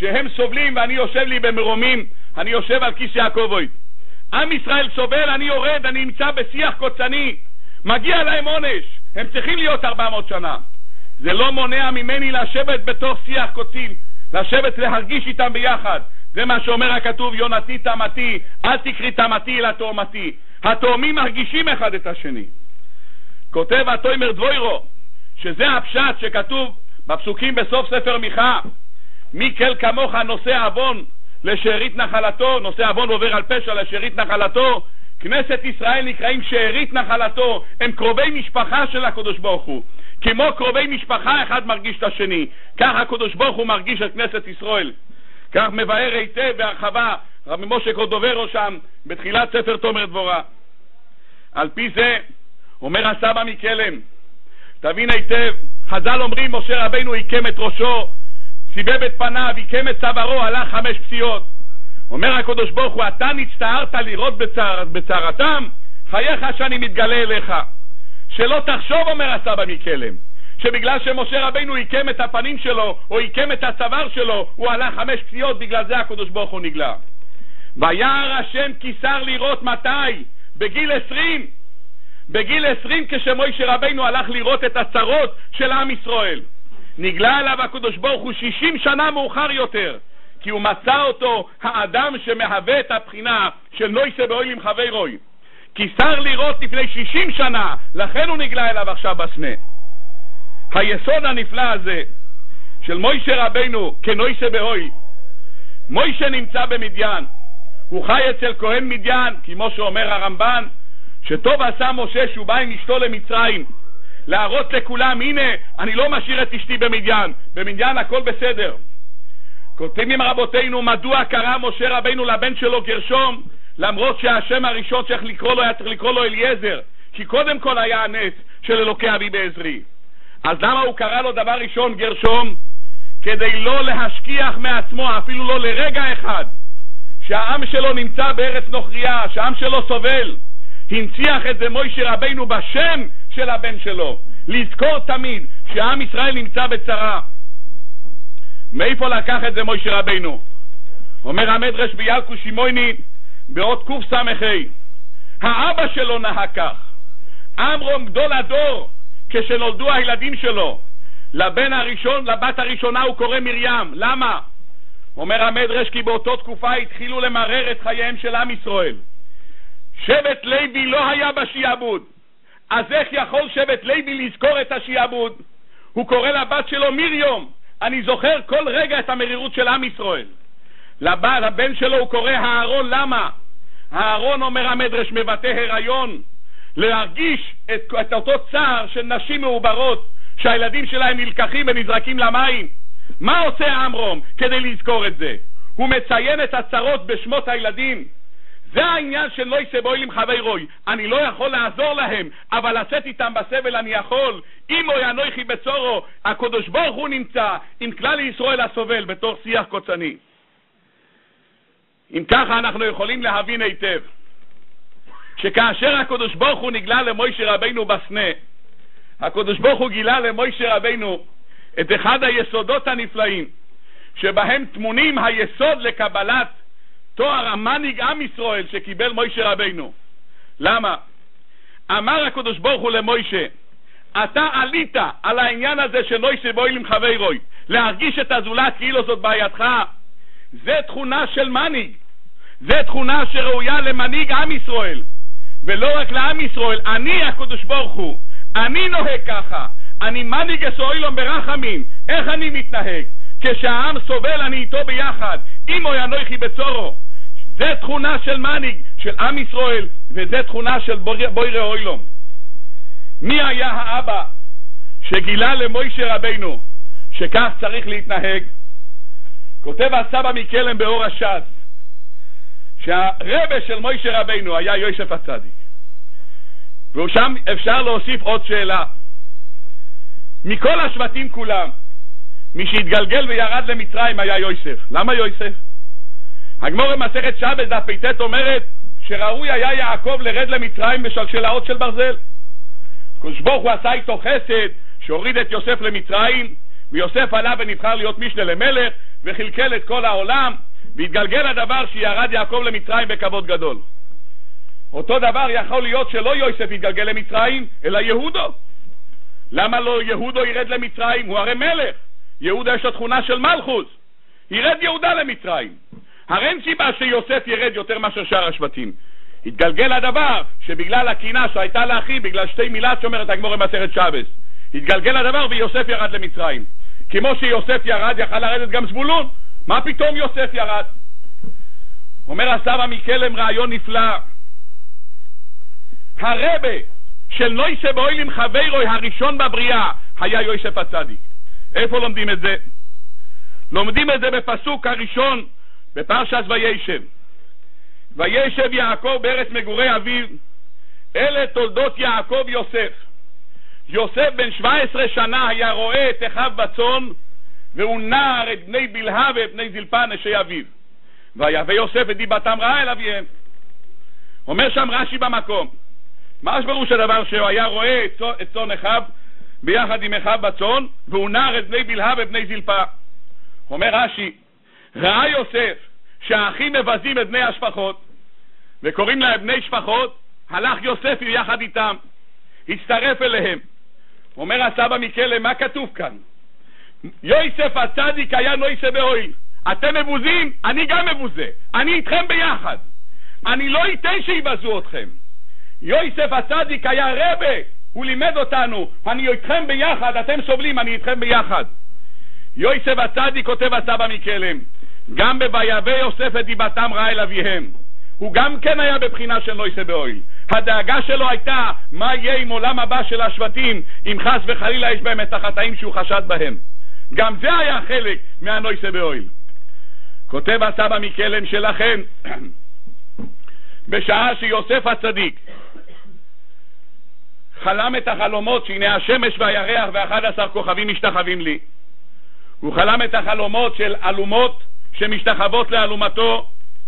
S1: שהם סובלים ואני יושב לי במרומים, אני יושב על כיס יעקב. עם ישראל סובל, אני יורד, אני נמצא בשיח קוצני, מגיע להם עונש, הם צריכים להיות 400 שנה. זה לא מונע ממני לשבת בתוך שיח קוצים, לשבת להרגיש איתם ביחד. זה מה שאומר הכתוב, יונתי תמתי, אל תקרי תמתי אלא תאומתי. התאומים מרגישים אחד את השני. כותב התוימר דבוירו, שזה הפשט שכתוב בפסוקים בסוף ספר מיכה, מי כל כמוך נושא אבון לשארית נחלתו, נושא אבון עובר על פשע לשארית נחלתו. כנסת ישראל נקראים שארית נחלתו, הם קרובי משפחה של הקדוש ברוך הוא. כמו קרובי משפחה אחד מרגיש את השני, כך הקדוש ברוך הוא מרגיש את כנסת ישראל. כך מבאר היטב בהרחבה רבי משה קורדוברו שם בתחילת ספר תומר דבורה. על פי זה אומר הסבא מקלם, תבין היטב, חז"ל אומרים משה רבינו עיקם את ראשו, סיבב את פניו, עיקם את צווארו, הלך 5 פסיעות. אומר הקדוש ברוך הוא, אתה נצטערת לראות בצערתם, חייך שאני מתגלה אליך. שלא תחשוב, אומר הסבא מקלם, שבגלל שמשה רבינו עיקם את הפנים שלו או עיקם את הצוואר שלו הוא הלך 5 פסיעות, בגלל זה הקדוש ברוך הוא נגלה. וירא השם כיסר לראות מתי? בגיל 20. בגיל 20 כשמשה רבינו הלך לראות את הצרות של עם ישראל. נגלה עליו הקדוש ברוך הוא 60 שנה מאוחר יותר, כי הוא מצא אותו האדם שמהווה את הבחינה של נויסה באוילים חברוי. כיסר לראות לפני 60 שנה, לכן הוא נגלה אליו עכשיו בסנה. היסוד הנפלא הזה של משה רבינו כנויסה באויל, משה נמצא במדיין, הוא חי אצל כהן מדיין, כמו שאומר הרמב"ן, שטוב עשה משה שהוא בא עם אשתו למצרים, להראות לכולם, הנה, אני לא משאיר את אשתי במדיין, במדיין הכל בסדר. כותבים רבותינו, מדוע קרא משה רבינו לבן שלו גרשום, למרות שהשם הראשון צריך לקרוא לו, היה צריך לקרוא לו אליעזר, כי קודם כל היה הנס של אלוקי אבי בעזרי. אז למה הוא קרא לו דבר ראשון גרשום? כדי לא להשכיח מעצמו, אפילו לא לרגע אחד, שהעם שלו נמצא בארץ נוכריה, שהעם שלו סובל. הנציח את זה משה רבינו בשם של הבן שלו, לזכור תמיד שהעם ישראל נמצא בצרה. מאיפה לקח את זה משה רבינו? אומר המדרש ביאלקו שימויני באות קוף סמכי, האבא שלו נהג כך. עמרום גדול הדור, כשנולדו הילדים שלו, לבת הראשונה הוא קורא מרים. למה? אומר המדרש כי באותו תקופה התחילו למרר את חייהם של עם ישראל. שבט לוי לא היה בשיעבוד, אז איך יכול שבט לוי לזכור את השיעבוד? הוא קורא לבת שלו מרים. אני זוכר כל רגע את המרירות של עם ישראל. לבן שלו הוא קורא הארון. למה? הארון, אומר המדרש, מבטא הריון, להרגיש את אותו צער של נשים מעוברות שהילדים שלהם נלקחים ונזרקים למים. מה עושה עמרום כדי לזכור את זה? הוא מציין את הצרות בשמות הילדים. זה העניין של לא יסבוילים חברוי. אני לא יכול לעזור להם, אבל לצאת איתם בסבל אני יכול. אם או ינויכי בצורו, הקדוש ברוך הוא נמצא עם כלל ישראל הסובל בתור שיח קוצני. אם ככה אנחנו יכולים להבין היטב שכאשר הקדוש ברוך הוא נגלה למשה רבינו בסנה, הקדוש ברוך הוא גילה למשה רבינו את אחד היסודות הנפלאים שבהם תמונים היסוד לקבלת תואר המנהיג עם ישראל שקיבל משה רבינו. למה? אמר הקדוש ברוך הוא למשה, אתה עלית על העניין הזה של לא יסבוילים חברוי, להרגיש את הזולת כאילו זאת בעייתך. זה תכונה של מנהיג, זה תכונה שראויה למנהיג עם ישראל, ולא רק לעם ישראל. אני הקדוש ברוך הוא, אני נוהג ככה, אני מנהיג אסוילום ברחמים. איך אני מתנהג? כשהעם סובל אני איתו ביחד, אימו ינויכי בצורו. זה תכונה של מנהיג של עם ישראל, וזה תכונה של בוירי אוילום. מי היה האבא שגילה למשה רבינו שכך צריך להתנהג? כותב הסבא מקלם באור הש"ס שהרבא של משה רבינו היה יוסף הצדיק, ושם אפשר להוסיף עוד שאלה. מכל השבטים כולם, מי שהתגלגל וירד למצרים היה יוסף. למה יוסף? הגמרא במסכת שבת דף פ"ט אומרת שראוי היה יעקב לרד למצרים בשלשלאות של ברזל. הקדוש ברוך הוא עשה איתו חסד שהוריד את יוסף למצרים, ויוסף עלה ונבחר להיות משנה למלך, וחלקל את כל העולם, והתגלגל הדבר שירד יעקב למצרים בכבוד גדול. אותו דבר יכול להיות שלא יוסף יתגלגל למצרים, אלא יהודו. למה לא יהודו ירד למצרים? הוא הרי מלך. יהודה יש לו תכונה של מלכוס. ירד יהודה למצרים. הרי אין סיבה שיוסף ירד יותר מאשר שאר השבטים. התגלגל הדבר שבגלל הקינה שהייתה לאחי, בגלל שתי מילה שאומרת הגמרא במסכת שבס, התגלגל הדבר ויוסף ירד למצרים. כמו שיוסף ירד, יכל לרדת גם זבולון. מה פתאום יוסף ירד? אומר הסבא מקלם רעיון נפלא. הרבה של נויסה באוילים חברוי הראשון בבריאה היה יוסף הצדיק. איפה לומדים את זה? לומדים את זה בפסוק הראשון בפרשת וישב. וישב יעקב בארץ מגורי אביו, אלה תולדות יעקב יוסף. יוסף בן 17 שנה היה רואה את אחיו בצאן, והוא נער את בני בלהה ואת בני זלפה נשי אביו. ויבא יוסף את דיבתם רעה אל אביהם. אומר שם רש"י במקום, מה פירוש הדבר שהוא היה רואה את צאן אחיו ביחד עם אחיו בצאן, והוא נער את בני בלהה ובני זלפה. אומר רש"י, ראה יוסף שהאחים מבזים את בני השפחות וקוראים להם בני שפחות, הלך יוסף יחד איתם, הצטרף אליהם. אומר הסבא מקלם, מה כתוב כאן? יוסף הצדיק היה נויסה באוהל. אתם מבוזים, אני גם מבוזה, אני איתכם ביחד, אני לא אתן שיבזו אתכם. יוסף הצדיק היה רבה, הוא לימד אותנו, אני איתכם ביחד, אתם סובלים, אני איתכם ביחד. יוסף הצדיק, כותב הסבא מקלם, גם ב"ויבא יוסף את דיבתם רעה אל אביהם", הוא גם כן היה בבחינה של נויסה באוהל. הדאגה שלו הייתה מה יהיה עם עולם הבא של השבטים, אם חס וחלילה יש בהם את החטאים שהוא חשד בהם. גם זה היה חלק מהנויסה באוהל. כותב הסבא מקלם שלכן, בשעה שיוסף הצדיק חלם את החלומות שהנה השמש והירח ו11 כוכבים משתחווים לי, הוא חלם את החלומות של אלומות שמשתחוות לאלומתו.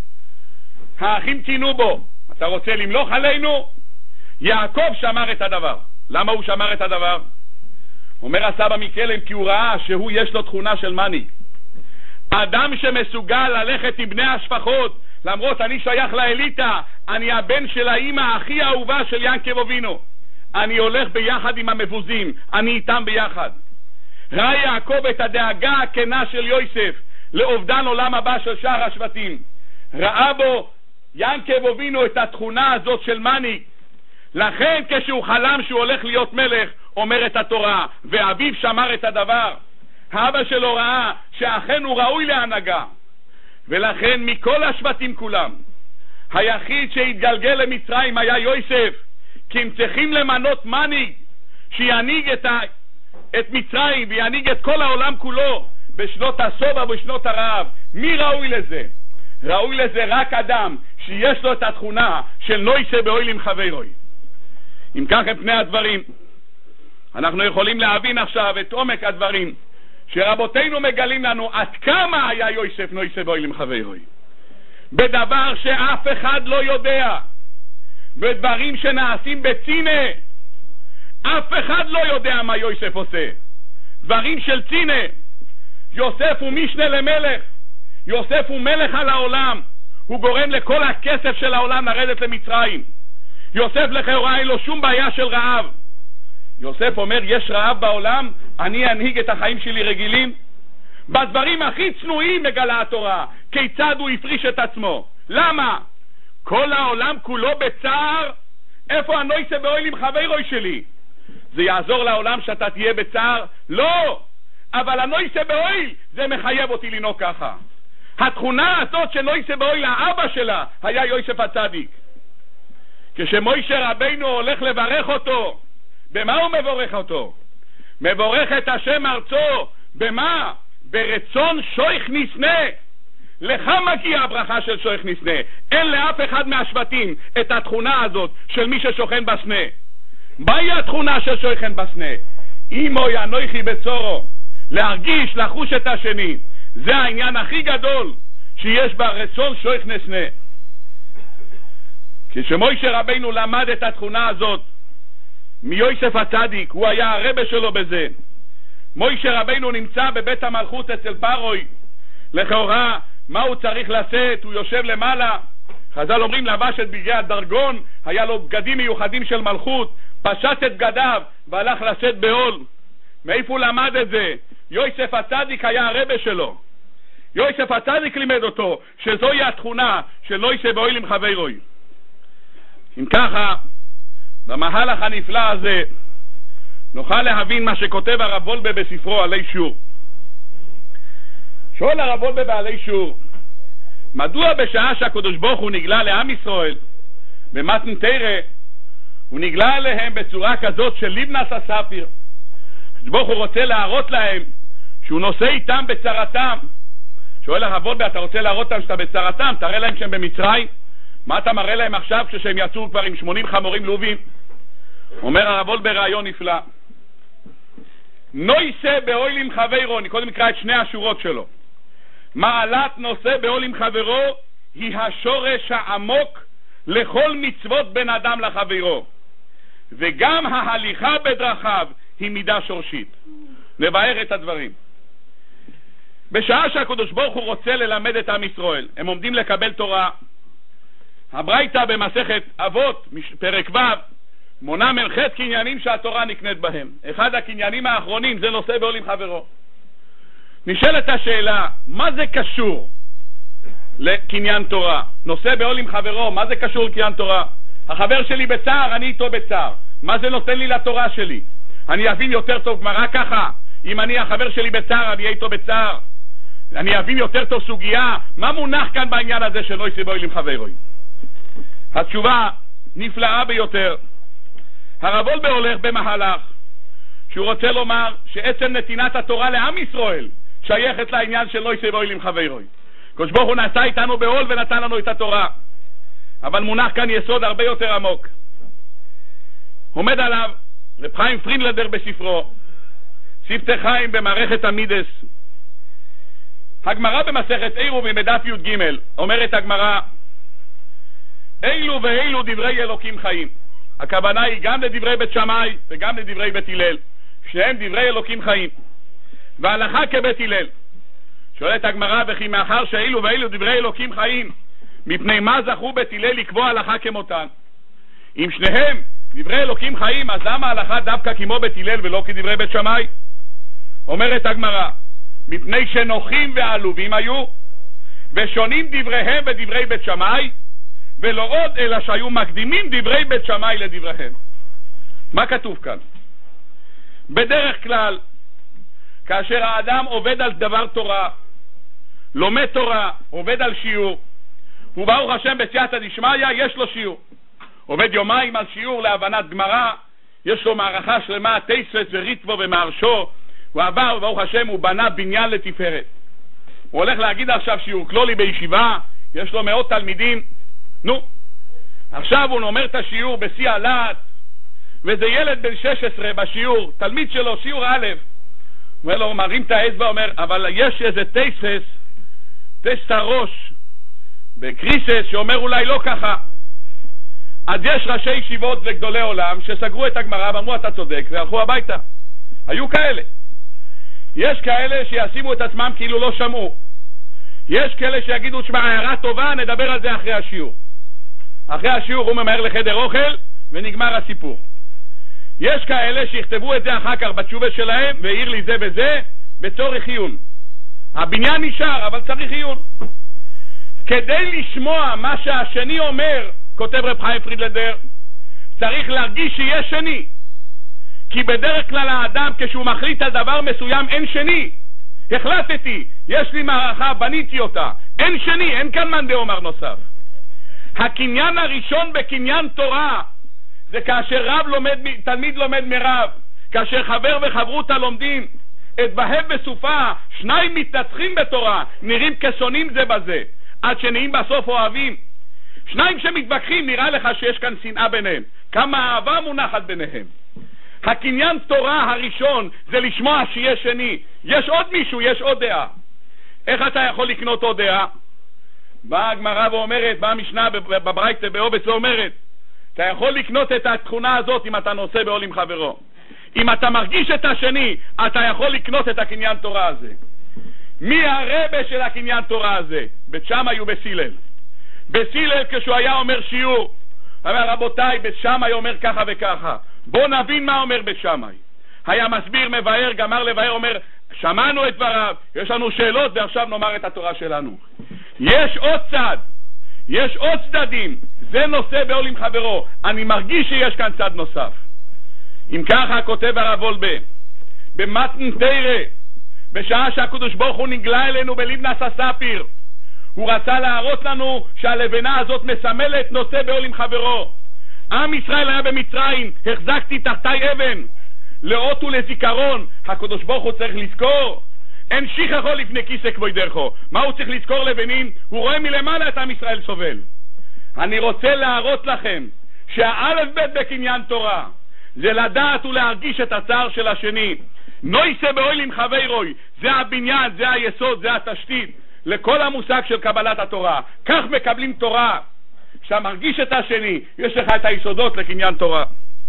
S1: האחים צינו בו, אתה רוצה למלוך עלינו? יעקב שמר את הדבר. למה הוא שמר את הדבר? אומר הסבא מקלם, כי הוא ראה שהוא יש לו תכונה של מנהיג. אדם שמסוגל ללכת עם בני השפחות, למרות אני שייך לאליטה, אני הבן של האמא הכי אהובה של יעקב אבינו, אני הולך ביחד עם המבוזים, אני איתם ביחד. ראה יעקב את הדאגה הכנה של יוסף לאובדן עולם הבא של שאר השבטים. ראה בו יעקב אבינו את התכונה הזאת של מנהיג. לכן כשהוא חלם שהוא הולך להיות מלך, אומרת התורה, ואביו שמר את הדבר. האבא שלו ראה שאכן הוא ראוי להנהגה, ולכן מכל השבטים כולם היחיד שהתגלגל למצרים היה יוסף, כי הם צריכים למנות מנהיג שינהיג את מצרים וינהיג את כל העולם כולו בשנות הסובה ובשנות הרעב. מי ראוי לזה? ראוי לזה רק אדם שיש לו את התכונה של נויסה באוהל עם חברוי. אם כך הם פני הדברים, אנחנו יכולים להבין עכשיו את עומק הדברים שרבותינו מגלים לנו עד כמה היה יוסף נויסה באוהל עם חברוי, בדבר שאף אחד לא יודע, בדברים שנעשים בצינה. אף אחד לא יודע מה יוסף עושה, דברים של צינה. יוסף הוא משנה למלך, יוסף הוא מלך על העולם, הוא גורם לכל הכסף של העולם לרדת למצרים. יוסף לכאורה אין לו שום בעיה של רעב. יוסף אומר, יש רעב בעולם, אני אנהיג את החיים שלי רגילים. בדברים הכי צנועים מגלה התורה כיצד הוא הפריש את עצמו. למה? כל העולם כולו בצער, איפה הנויסה באוהל עם חברוי שלי? זה יעזור לעולם שאתה תהיה בצער? לא, אבל הנויסה באוהל זה מחייב אותי לנהוג ככה. התכונה הזאת של נויסה באוהל, האבא שלה היה יוסף הצדיק. כשמוישה רבינו הולך לברך אותו, במה הוא מבורך אותו? מבורך את השם ארצו, במה? ברצון שויך נסנה. לך מגיע הברכה של שויך נסנה. אין לאף אחד מהשבטים את התכונה הזאת של מי ששוכן בסנה. מהי התכונה של שוכן בסנה? אימו ינויכי בצורו, להרגיש, לחוש את השני. זה העניין הכי גדול שיש ברצון שויך נסנה. כשמוישה רבינו למד את התכונה הזאת מיוסף הצדיק, הוא היה הרבה שלו בזה. מוישה רבינו נמצא בבית המלכות אצל פרוי, לכאורה, מה הוא צריך לשאת? הוא יושב למעלה. חז"ל אומרים, לבש את בגדי הדרגון, היה לו בגדים מיוחדים של מלכות, פשט את בגדיו והלך לשאת בעול. מאיפה הוא למד את זה? יוסף הצדיק היה הרבה שלו. יוסף הצדיק לימד אותו שזוהי התכונה של לא יישא באוהל עם חברוי. אם ככה, במהלך הנפלא הזה נוכל להבין מה שכותב הרב וולבה בספרו עלי שור. שואל הרב וולבה בעלי שור, מדוע בשעה שהקדוש ברוך הוא נגלה לעם ישראל במתן תורה, הוא נגלה עליהם בצורה כזאת של ליבנס הספיר? הקדוש ברוך הוא רוצה להראות להם שהוא נושא איתם בצרתם. שואל הרב וולבה, אתה רוצה להראות להם שאתה בצרתם? תראה להם שהם במצרים. מה אתה מראה להם עכשיו כשהם יצאו כבר עם 80 חמורים לובים? אומר הרב וולבה רעיון נפלא. נושא באוהל עם חברו, אני קודם אקרא את שני השורות שלו. מעלת נושא באוהל עם חברו היא השורש העמוק לכל מצוות בין אדם לחברו, וגם ההליכה בדרכיו היא מידה שורשית. נבהר את הדברים. בשעה שהקדוש ברוך הוא רוצה ללמד את עם ישראל, הם עומדים לקבל תורה. הברייתא במסכת אבות פרק ו' מונה מלכת קניינים שהתורה נקנית בהם. אחד הקניינים האחרונים זה נושא באוהל עם חברו. נשאלת השאלה, מה זה קשור לקניין תורה? נושא באוהל עם חברו, מה זה קשור לקניין תורה? החבר שלי בצער, אני איתו בצער. מה זה נותן לי לתורה שלי? אני אבין יותר טוב גמרא ככה? אם אני החבר שלי בצער, אני אהיה איתו בצער. אני אבין יותר טוב סוגיה. מה מונח כאן בעניין הזה של לא יישא באוהל עם חברו? התשובה נפלאה ביותר. הרב וולבה הולך במהלך שהוא רוצה לומר שעצם נתינת התורה לעם ישראל שייכת לעניין של לא יישא באוהל עם חברו. הקדוש ברוך הוא נעשה איתנו בעול ונתן לנו את התורה, אבל מונח כאן יסוד הרבה יותר עמוק. עומד עליו רב חיים פרידלנדר בספרו שפתי חיים במערכת המידס. הגמרא במסכת עירובין בדף י"ג אומרת הגמרא, אילו ואילו דברי אלוקים חיים. הכוונה היא גם לדברי בית שמאי וגם לדברי בית הלל, שניהם דברי אלוקים חיים, והלכה כבית הלל. שואלת הגמרא, וכי מאחר שאילו ואילו דברי אלוקים חיים, מפני מה זכו בית הלל לקבוע הלכה כמותן? אם שניהם דברי אלוקים חיים, אז למה ההלכה דווקא כמו בית הלל ולא כדברי בית שמאי? אומרת הגמרא, מפני שנוחים ועלובים היו, ושונים דבריהם ודברי בית שמאי, ולא עוד אלא שהיו מקדימים דברי בית שמאי לדבריהם. מה כתוב כאן? בדרך כלל כאשר האדם עובד על דבר תורה, לומד תורה, עובד על שיעור, וברוך השם בסייעתא דשמיא יש לו שיעור, עובד יומיים על שיעור להבנת גמרא, יש לו מערכה שלמה, תייספס וריטבו ומהרשו, הוא עבר וברוך השם הוא בנה בניין לתפארת. הוא הולך להגיד עכשיו שיעור כלולי בישיבה, יש לו מאות תלמידים. עכשיו הוא אומר את השיעור בשיא הלהט, וזה ילד בן 16 בשיעור, תלמיד שלו, שיעור א', אומר לו, מרים את האצבע, אומר, אבל יש איזה טסט הראש בקריסס שאומר אולי לא ככה. אז יש ראשי ישיבות וגדולי עולם שסגרו את הגמרא ואמרו אתה צודק והלכו הביתה. היו כאלה. יש כאלה שישימו את עצמם כאילו לא שמעו. יש כאלה שיגידו, תשמע, הערה טובה, נדבר על זה אחרי השיעור. אחרי השיעור הוא ממהר לחדר אוכל ונגמר הסיפור. יש כאלה שיכתבו את זה אחר כך בתשובה שלהם, והעיר לי זה וזה בצורך עיון. הבניין נשאר, אבל צריך עיון. כדי לשמוע מה שהשני אומר, כותב רב חיים פרידלנדר, צריך להרגיש שיש שני. כי בדרך כלל האדם כשהוא מחליט על דבר מסוים אין שני. החלטתי, יש לי מערכה, בניתי אותה. אין שני, אין כאן מאן דאמר נוסף. הקניין הראשון בקניין תורה זה כאשר תלמיד לומד מרב, כאשר חבר וחברותא לומדים את בהב בסופה, שניים מתנצחים בתורה, נראים כשונאים זה בזה, עד שנהיים בסוף אוהבים. שניים שמתווכחים, נראה לך שיש כאן שנאה ביניהם, כמה אהבה מונחת ביניהם. הקניין תורה הראשון זה לשמוע שיש שני, יש עוד מישהו, יש עוד דעה. איך אתה יכול לקנות עוד דעה? באה הגמרא ואומרת, באה המשנה בברייתא באובץ ואומרת, אתה יכול לקנות את התכונה הזאת אם אתה נושא באוהל עם חברו. אם אתה מרגיש את השני, אתה יכול לקנות את הקניין תורה הזה. מי הרבה של הקניין תורה הזה? בית שמאי ובסילל. בסילל כשהוא היה אומר שיעור, אומר רבותיי, בית שמאי אומר ככה וככה, בוא נבין מה אומר בית שמאי. היה מסביר, מבאר, גמר לבאר, אומר שמענו את דבריו, יש לנו שאלות ועכשיו נאמר את התורה שלנו. יש עוד צד, יש עוד צדדים, זה נושא בעול עם חברו, אני מרגיש שיש כאן צד נוסף. אם ככה כותב הרב וולבה במתן תורה, בשעה שהקדוש ברוך הוא נגלה אלינו בליבנס הספיר, הוא רצה להראות לנו שהלבנה הזאת מסמלת נושא בעול עם חברו. עם ישראל היה במצרים, החזקתי תחתי אבן, לאות ולזיכרון. הקדוש ברוך הוא צריך לזכור, אין שיחכו לפני כיסא כבודך. מה הוא צריך לזכור לבנים? הוא רואה מלמעלה את עם ישראל סובל. אני רוצה להראות לכם שהאלף בית בקניין תורה זה לדעת ולהרגיש את הצער של השני. נויסה באוהל עם חברוי, זה הבניין, זה היסוד, זה התשתית לכל המושג של קבלת התורה. כך מקבלים תורה, כשאתה מרגיש את השני, יש לך את היסודות לקניין תורה.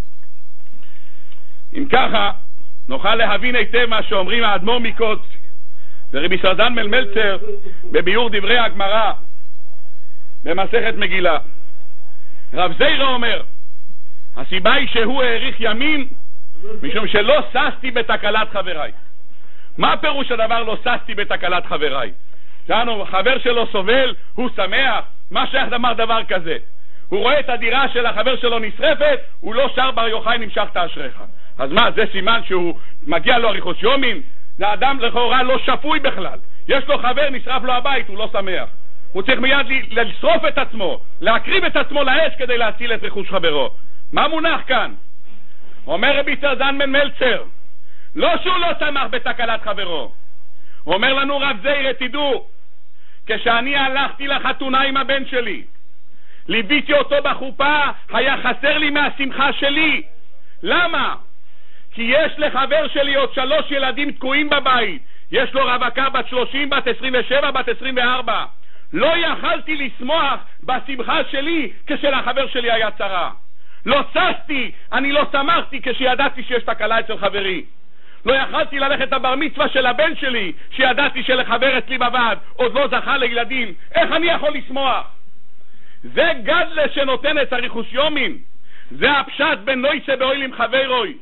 S1: אם ככה נוכל להבין היטב מה שאומרים האדמו"ר מקוץ ורבי סרדן מלמלצר בביאור דברי הגמרא במסכת מגילה. רב זיירה אומר, הסיבה היא שהוא האריך ימים משום שלא ססתי בתקלת חבריי. מה פירוש הדבר לא ססתי בתקלת חבריי? שאנו חבר שלו סובל, הוא שמח, מה שייך אמר דבר כזה? הוא רואה את הדירה של החבר שלו נשרפת, הוא לא שר בר יוחאי נמשכת אשריך. אז מה, זה סימן שהוא מגיע לו אריכות יומים? זה אדם לכאורה לא שפוי בכלל, יש לו חבר, נשרף לו הבית, הוא לא שמח, הוא צריך מיד לשרוף את עצמו, להקריב את עצמו לאש כדי להציל את רכוש חברו. מה מונח כאן? אומר רבי סרדן בן מלצר, לא שהוא לא שמח בתקלת חברו, הוא אומר לנו רב זיירה, תדעו, כשאני הלכתי לחתונה עם הבן שלי, ליביתי אותו בחופה, היה חסר לי מהשמחה שלי. למה? כי יש לחבר שלי עוד 3 ילדים תקועים בבית, יש לו רווקה בת 30, בת 27, בת 24. לא יכלתי לשמוח בשמחה שלי כשלחבר שלי היה צרה. לא צסתי, אני לא שמחתי כשידעתי שיש תקלה אצל חברי. לא יכלתי ללכת לבר מצווה של הבן שלי שידעתי שלחבר אצלי בבד עוד לא זכה לילדים. איך אני יכול לשמוח? זה גדלה שנותן את אריכות יומים, זה הפשט בין נויסה באוהל עם חברוי.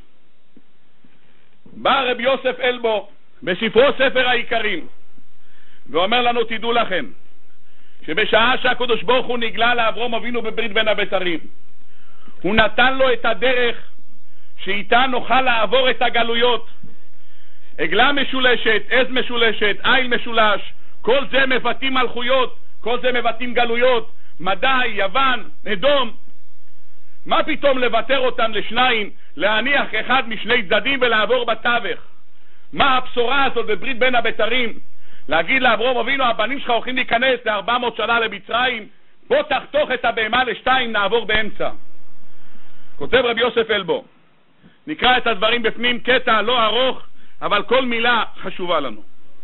S1: בא רבי יוסף אלבו בספרו ספר העיקרים ואומר לנו, תדעו לכם שבשעה שהקדוש ברוך הוא נגלה לאברהם אבינו בברית בין הבתרים, הוא נתן לו את הדרך שאיתה נוכל לעבור את הגלויות. עגלה משולשת, עז משולשת, איל משולש, כל זה מבטאים מלכויות, כל זה מבטאים גלויות, מדי, יוון, אדום. מה פתאום לוותר אותם לשניים, להניח אחד משני צדדים ולעבור בתווך? מה הבשורה הזאת בברית בין הבתרים? להגיד לאברהם אבינו, הבנים שלך הולכים להיכנס ל400 שנה למצרים, בוא תחתוך את הבהמה לשתיים, נעבור באמצע. כותב רבי יוסף אלבו, נקרא את הדברים בפנים, קטע לא ארוך, אבל כל מילה חשובה לנו.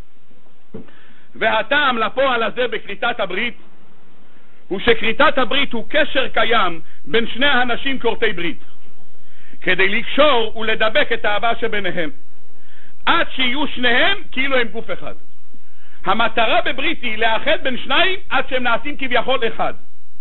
S1: והטעם לפועל הזה בכריתת הברית הוא שכריתת הברית הוא קשר קיים בין שני האנשים כורתי ברית, כדי לקשור ולדבק את האהבה שביניהם עד שיהיו שניהם כאילו הם גוף אחד. המטרה בברית היא לאחד בין שניים עד שהם נעשים כביכול אחד,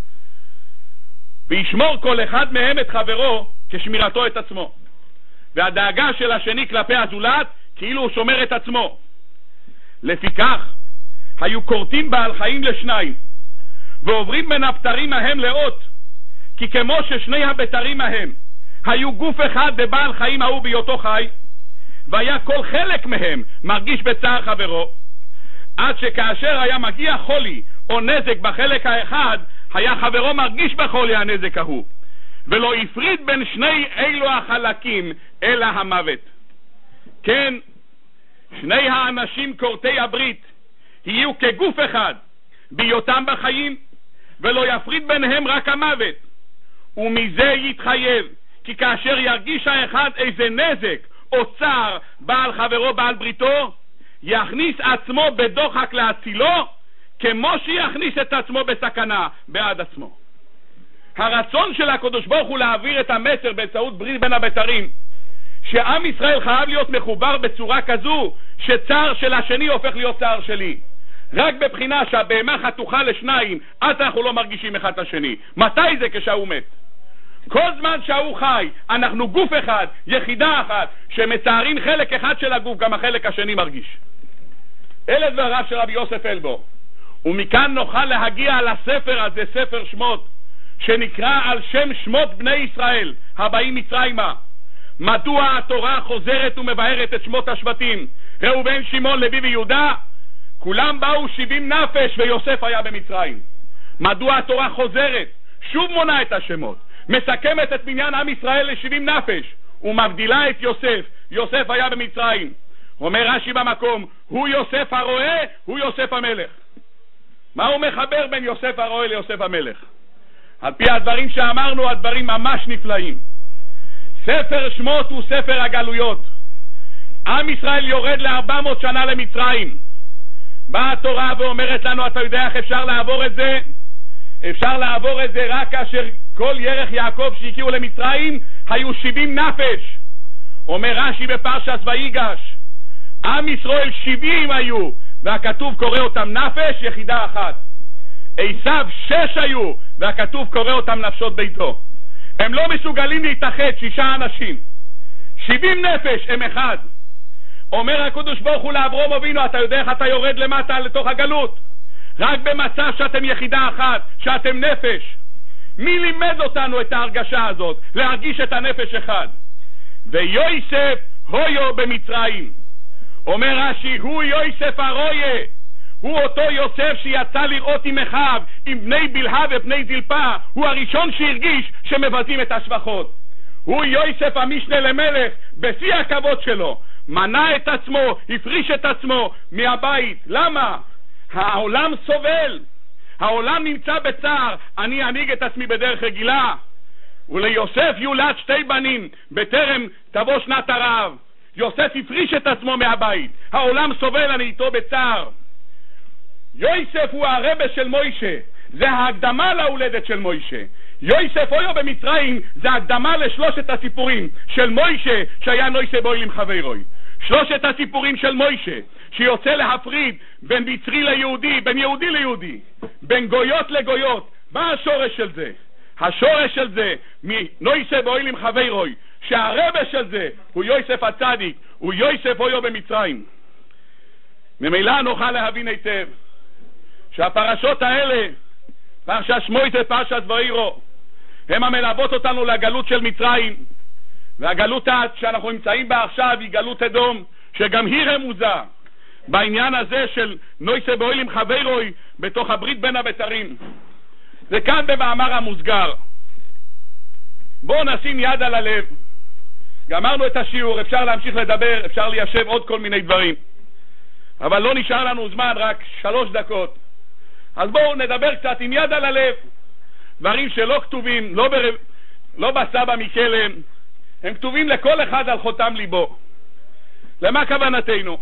S1: וישמור כל אחד מהם את חברו כשמירתו את עצמו, והדאגה של השני כלפי הזולת כאילו הוא שומר את עצמו. לפיכך היו קורטים בעל חיים לשניים ועוברים בין הבתרים ההם לאות, כי כמו ששני הבתרים ההם היו גוף אחד בבעל חיים ההוא בהיותו חי, והיה כל חלק מהם מרגיש בצער חברו, עד שכאשר היה מגיע חולי או נזק בחלק האחד, היה חברו מרגיש בחולי הנזק ההוא, ולא הפריד בין שני אלו החלקים אלא המוות. כן, שני האנשים קורתי הברית יהיו כגוף אחד בהיותם בחיים, ולא יפריד ביניהם רק המוות, ומזה יתחייב כי כאשר ירגיש האחד איזה נזק או צער בעל חברו בעל בריתו, יכניס עצמו בדוחק להצילו כמו שיכניס את עצמו בסכנה בעד עצמו. הרצון של הקדוש ברוך הוא להעביר את המסר באמצעות ברית בין הבתרים, שעם ישראל חייב להיות מחובר בצורה כזו שצער של השני הופך להיות צער שלי. רק בבחינה שהבהמה חתוכה לשניים, אז אנחנו לא מרגישים אחד את השני. מתי זה? כשהוא מת. כל זמן שהוא חי, אנחנו גוף אחד, יחידה אחת, שמצערים חלק אחד של הגוף, גם החלק השני מרגיש. אלה דבריו של רבי יוסף אלבו. ומכאן נוכל להגיע לספר הזה, ספר שמות, שנקרא על שם שמות בני ישראל, הבאים מצרימה. מדוע התורה חוזרת ומבארת את שמות השבטים? ראובן, שמעון, לוי ויהודה, כולם באו 70 נפש ויוסף היה במצרים. מדוע התורה חוזרת? שוב מונה את השמות, מסכמת את בניין עם ישראל ל70 נפש, ומבדילה את יוסף. יוסף היה במצרים. אומר רש"י במקום, הוא יוסף הרועה, הוא יוסף המלך. מה הוא מחבר בין יוסף הרועה ליוסף המלך? על פי הדברים שאמרנו, הדברים ממש נפלאים. ספר שמות הוא ספר הגלויות. עם ישראל יורד ל400 שנה למצרים. באה התורה ואומרת לנו, אתה יודע איך אפשר לעבור את זה? אפשר לעבור את זה רק כאשר כל ירח יעקב שהגיעו למצרים היו 70 נפש. אומר רש"י בפרשת ויגש, עם ישראל 70 היו, והכתוב קורא אותם נפש יחידה אחת. עשיו 6 היו, והכתוב קורא אותם נפשות ביתו. הם לא מסוגלים להתאחד, 6 אנשים. 70 נפש הם אחד. אומר הקדוש ברוך הוא לאברהם אבינו, אתה יודע איך אתה יורד למטה לתוך הגלות? רק במצב שאתם יחידה אחת, שאתם נפש. מי לימד אותנו את ההרגשה הזאת? להרגיש את הנפש אחד. ויוסף הויו במצרים. אומר רש"י, הוא יוסף הרויה. הוא אותו יוסף שיצא לראות עם אחיו, עם בני בלהה ובני זלפה. הוא הראשון שהרגיש שמבזים את השבחות. הוא יוסף המשנה למלך בשיא הכבוד שלו. מנע את עצמו, הפריש את עצמו מהבית. למה? העולם סובל. העולם נמצא בצער. אני אנהיג את עצמי בדרך רגילה. וליוסף יולד 2 בנים בטרם תבוא שנת הרעב. יוסף הפריש את עצמו מהבית. העולם סובל, אני איתו בצער. יוסף הוא הרבה של מוישה. זה ההקדמה להולדת של מוישה. יוסף הויו במצרים זה הקדמה לשלושת הסיפורים של מוישה שהיה נויסה באוהלים חברוי. 3 הסיפורים של מוישה שיוצא להפריד בין מצרי ליהודי, בין יהודי ליהודי, בין גויות לגויות. מה השורש של זה? השורש של זה מנויסה באוהלים חברוי, שהרבה של זה הוא יוסף הצדיק, הוא יוסף הויו במצרים. ממילא נוכל להבין היטב שהפרשות האלה, פרשת שמות ופרשת ואירו, הם המלוות אותנו לגלות של מצרים. והגלות שאנחנו נמצאים בה עכשיו היא גלות אדום, שגם היא רמוזה בעניין הזה של נויסה באוהלים חברוי בתוך הברית בין הבתרים. זה כאן במאמר המוסגר. בואו נשים יד על הלב. גמרנו את השיעור, אפשר להמשיך לדבר, אפשר ליישב עוד כל מיני דברים, אבל לא נשאר לנו זמן, רק 3 דקות. אז בואו נדבר קצת עם יד על הלב. דברים שלא כתובים, לא בסבא מכלם, הם כתובים לכל אחד על חותם ליבו. למה כוונתנו?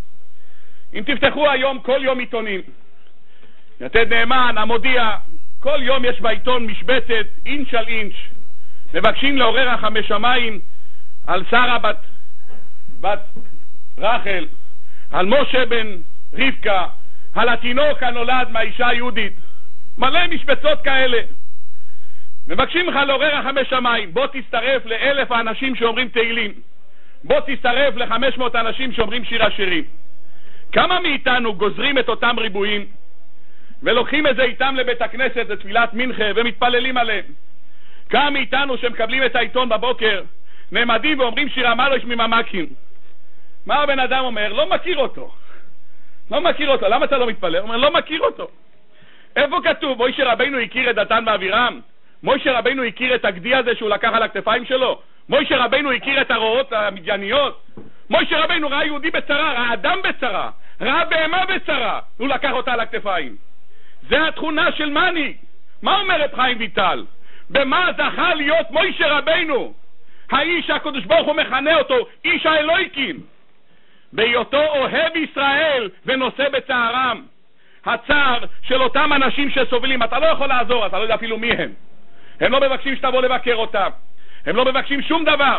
S1: אם תפתחו היום כל יום עיתונים, יתד נאמן, המודיע, כל יום יש בעיתון משבצת אינץ' על אינץ', מבקשים לעורר רחמי שמיים על שרה בת רחל, על משה בן רבקה, על התינוק הנולד מהאישה היהודית. מלא משבצות כאלה. מבקשים לך לעורר רחמי שמיים. בוא תצטרף ל1,000 האנשים שאומרים תהילים. בוא תצטרף ל500 אנשים שאומרים שיר השירים. כמה מאיתנו גוזרים את אותם ריבועים ולוקחים את זה איתם לבית הכנסת לתפילת מנחה ומתפללים עליהם? כמה מאיתנו שמקבלים את העיתון בבוקר נעמדים ואומרים שיר המלוש מממקים? מה הבן אדם אומר? לא מכיר אותו. לא מכיר אותו. למה אתה לא מתפלל? הוא אומר, לא מכיר אותו. איפה כתוב? מוישה רבינו הכיר את דתן ואבירם? מוישה רבינו הכיר את הגדי הזה שהוא לקח על הכתפיים שלו? מוישה רבינו הכיר את הרועות המדייניות? מוישה רבינו ראה יהודי בצרה, ראה אדם בצרה, ראה בהמה בצרה, הוא לקח אותה על הכתפיים. זה התכונה של מנהיג. מה אומר רב חיים ויטל? במה זכה להיות מוישה רבינו? האיש הקדוש ברוך הוא מכנה אותו איש האלוהיקים, בהיותו אוהב ישראל ונושא בצערם. הצער של אותם אנשים שסובלים, אתה לא יכול לעזור, אתה לא יודע אפילו מי הם. הם לא מבקשים שתבוא לבקר אותם, הם לא מבקשים שום דבר,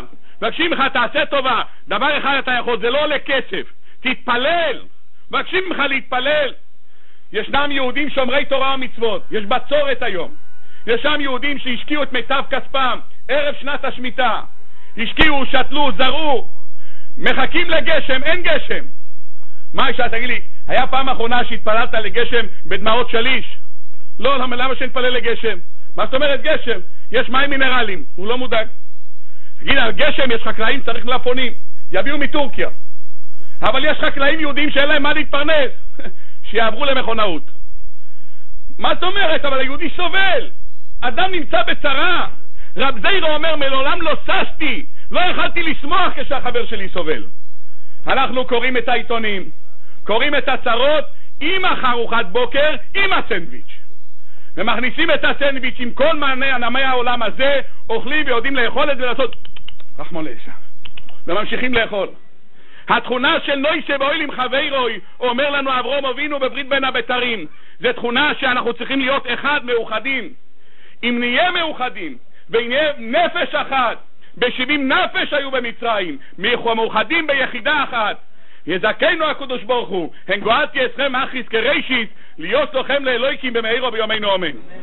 S1: מבקשים ממך, תעשה טובה, דבר אחד אתה יכול, זה לא עולה כסף, תתפלל, מבקשים ממך להתפלל. ישנם יהודים שומרי תורה ומצוות, יש בצורת היום, יש שם יהודים שהשקיעו את מיטב כספם ערב שנת השמיטה, השקיעו, שתלו, זרו, מחכים לגשם, אין גשם. מה יש, תגיד לי, היה פעם אחרונה שהתפללת לגשם בדמעות שליש? לא, למה שנתפלל לגשם? מה זאת אומרת גשם? יש מים מינרלים, הוא לא מודאג. תגיד, על גשם יש חקלאים, צריך מלפונים, יביאו מטורקיה. אבל יש חקלאים יהודים שאין להם מה להתפרנס, שיעברו למכונאות. מה זאת אומרת? אבל היהודי סובל. אדם נמצא בצרה. רב זיירו אומר, מעולם לא ששתי, לא יכלתי לשמוח כשהחבר שלי סובל. אנחנו קוראים את העיתונים, קוראים את הצרות עם החרוכת בוקר, עם הסנדוויץ'. ומכניסים את הסנדוויץ' עם כל ענמי העולם הזה, אוכלים ויודעים לאכול את זה ולעשות רחמו לאישה. וממשיכים לאכול. התכונה של נוישה ואויל עם חברוי, אומר לנו אברהם אבינו בברית בין הבתרים, זה תכונה שאנחנו צריכים להיות אחד, מאוחדים. אם נהיה מאוחדים ונהיה נפש אחת, ב70 נפש היו במצרים, מאוחדים ביחידה אחת, יזכנו הקדוש ברוך הוא, הן גואלתי אתכם אחיס כראשית, להיות לכם לאלוהיקים במהירו ביומנו אמן.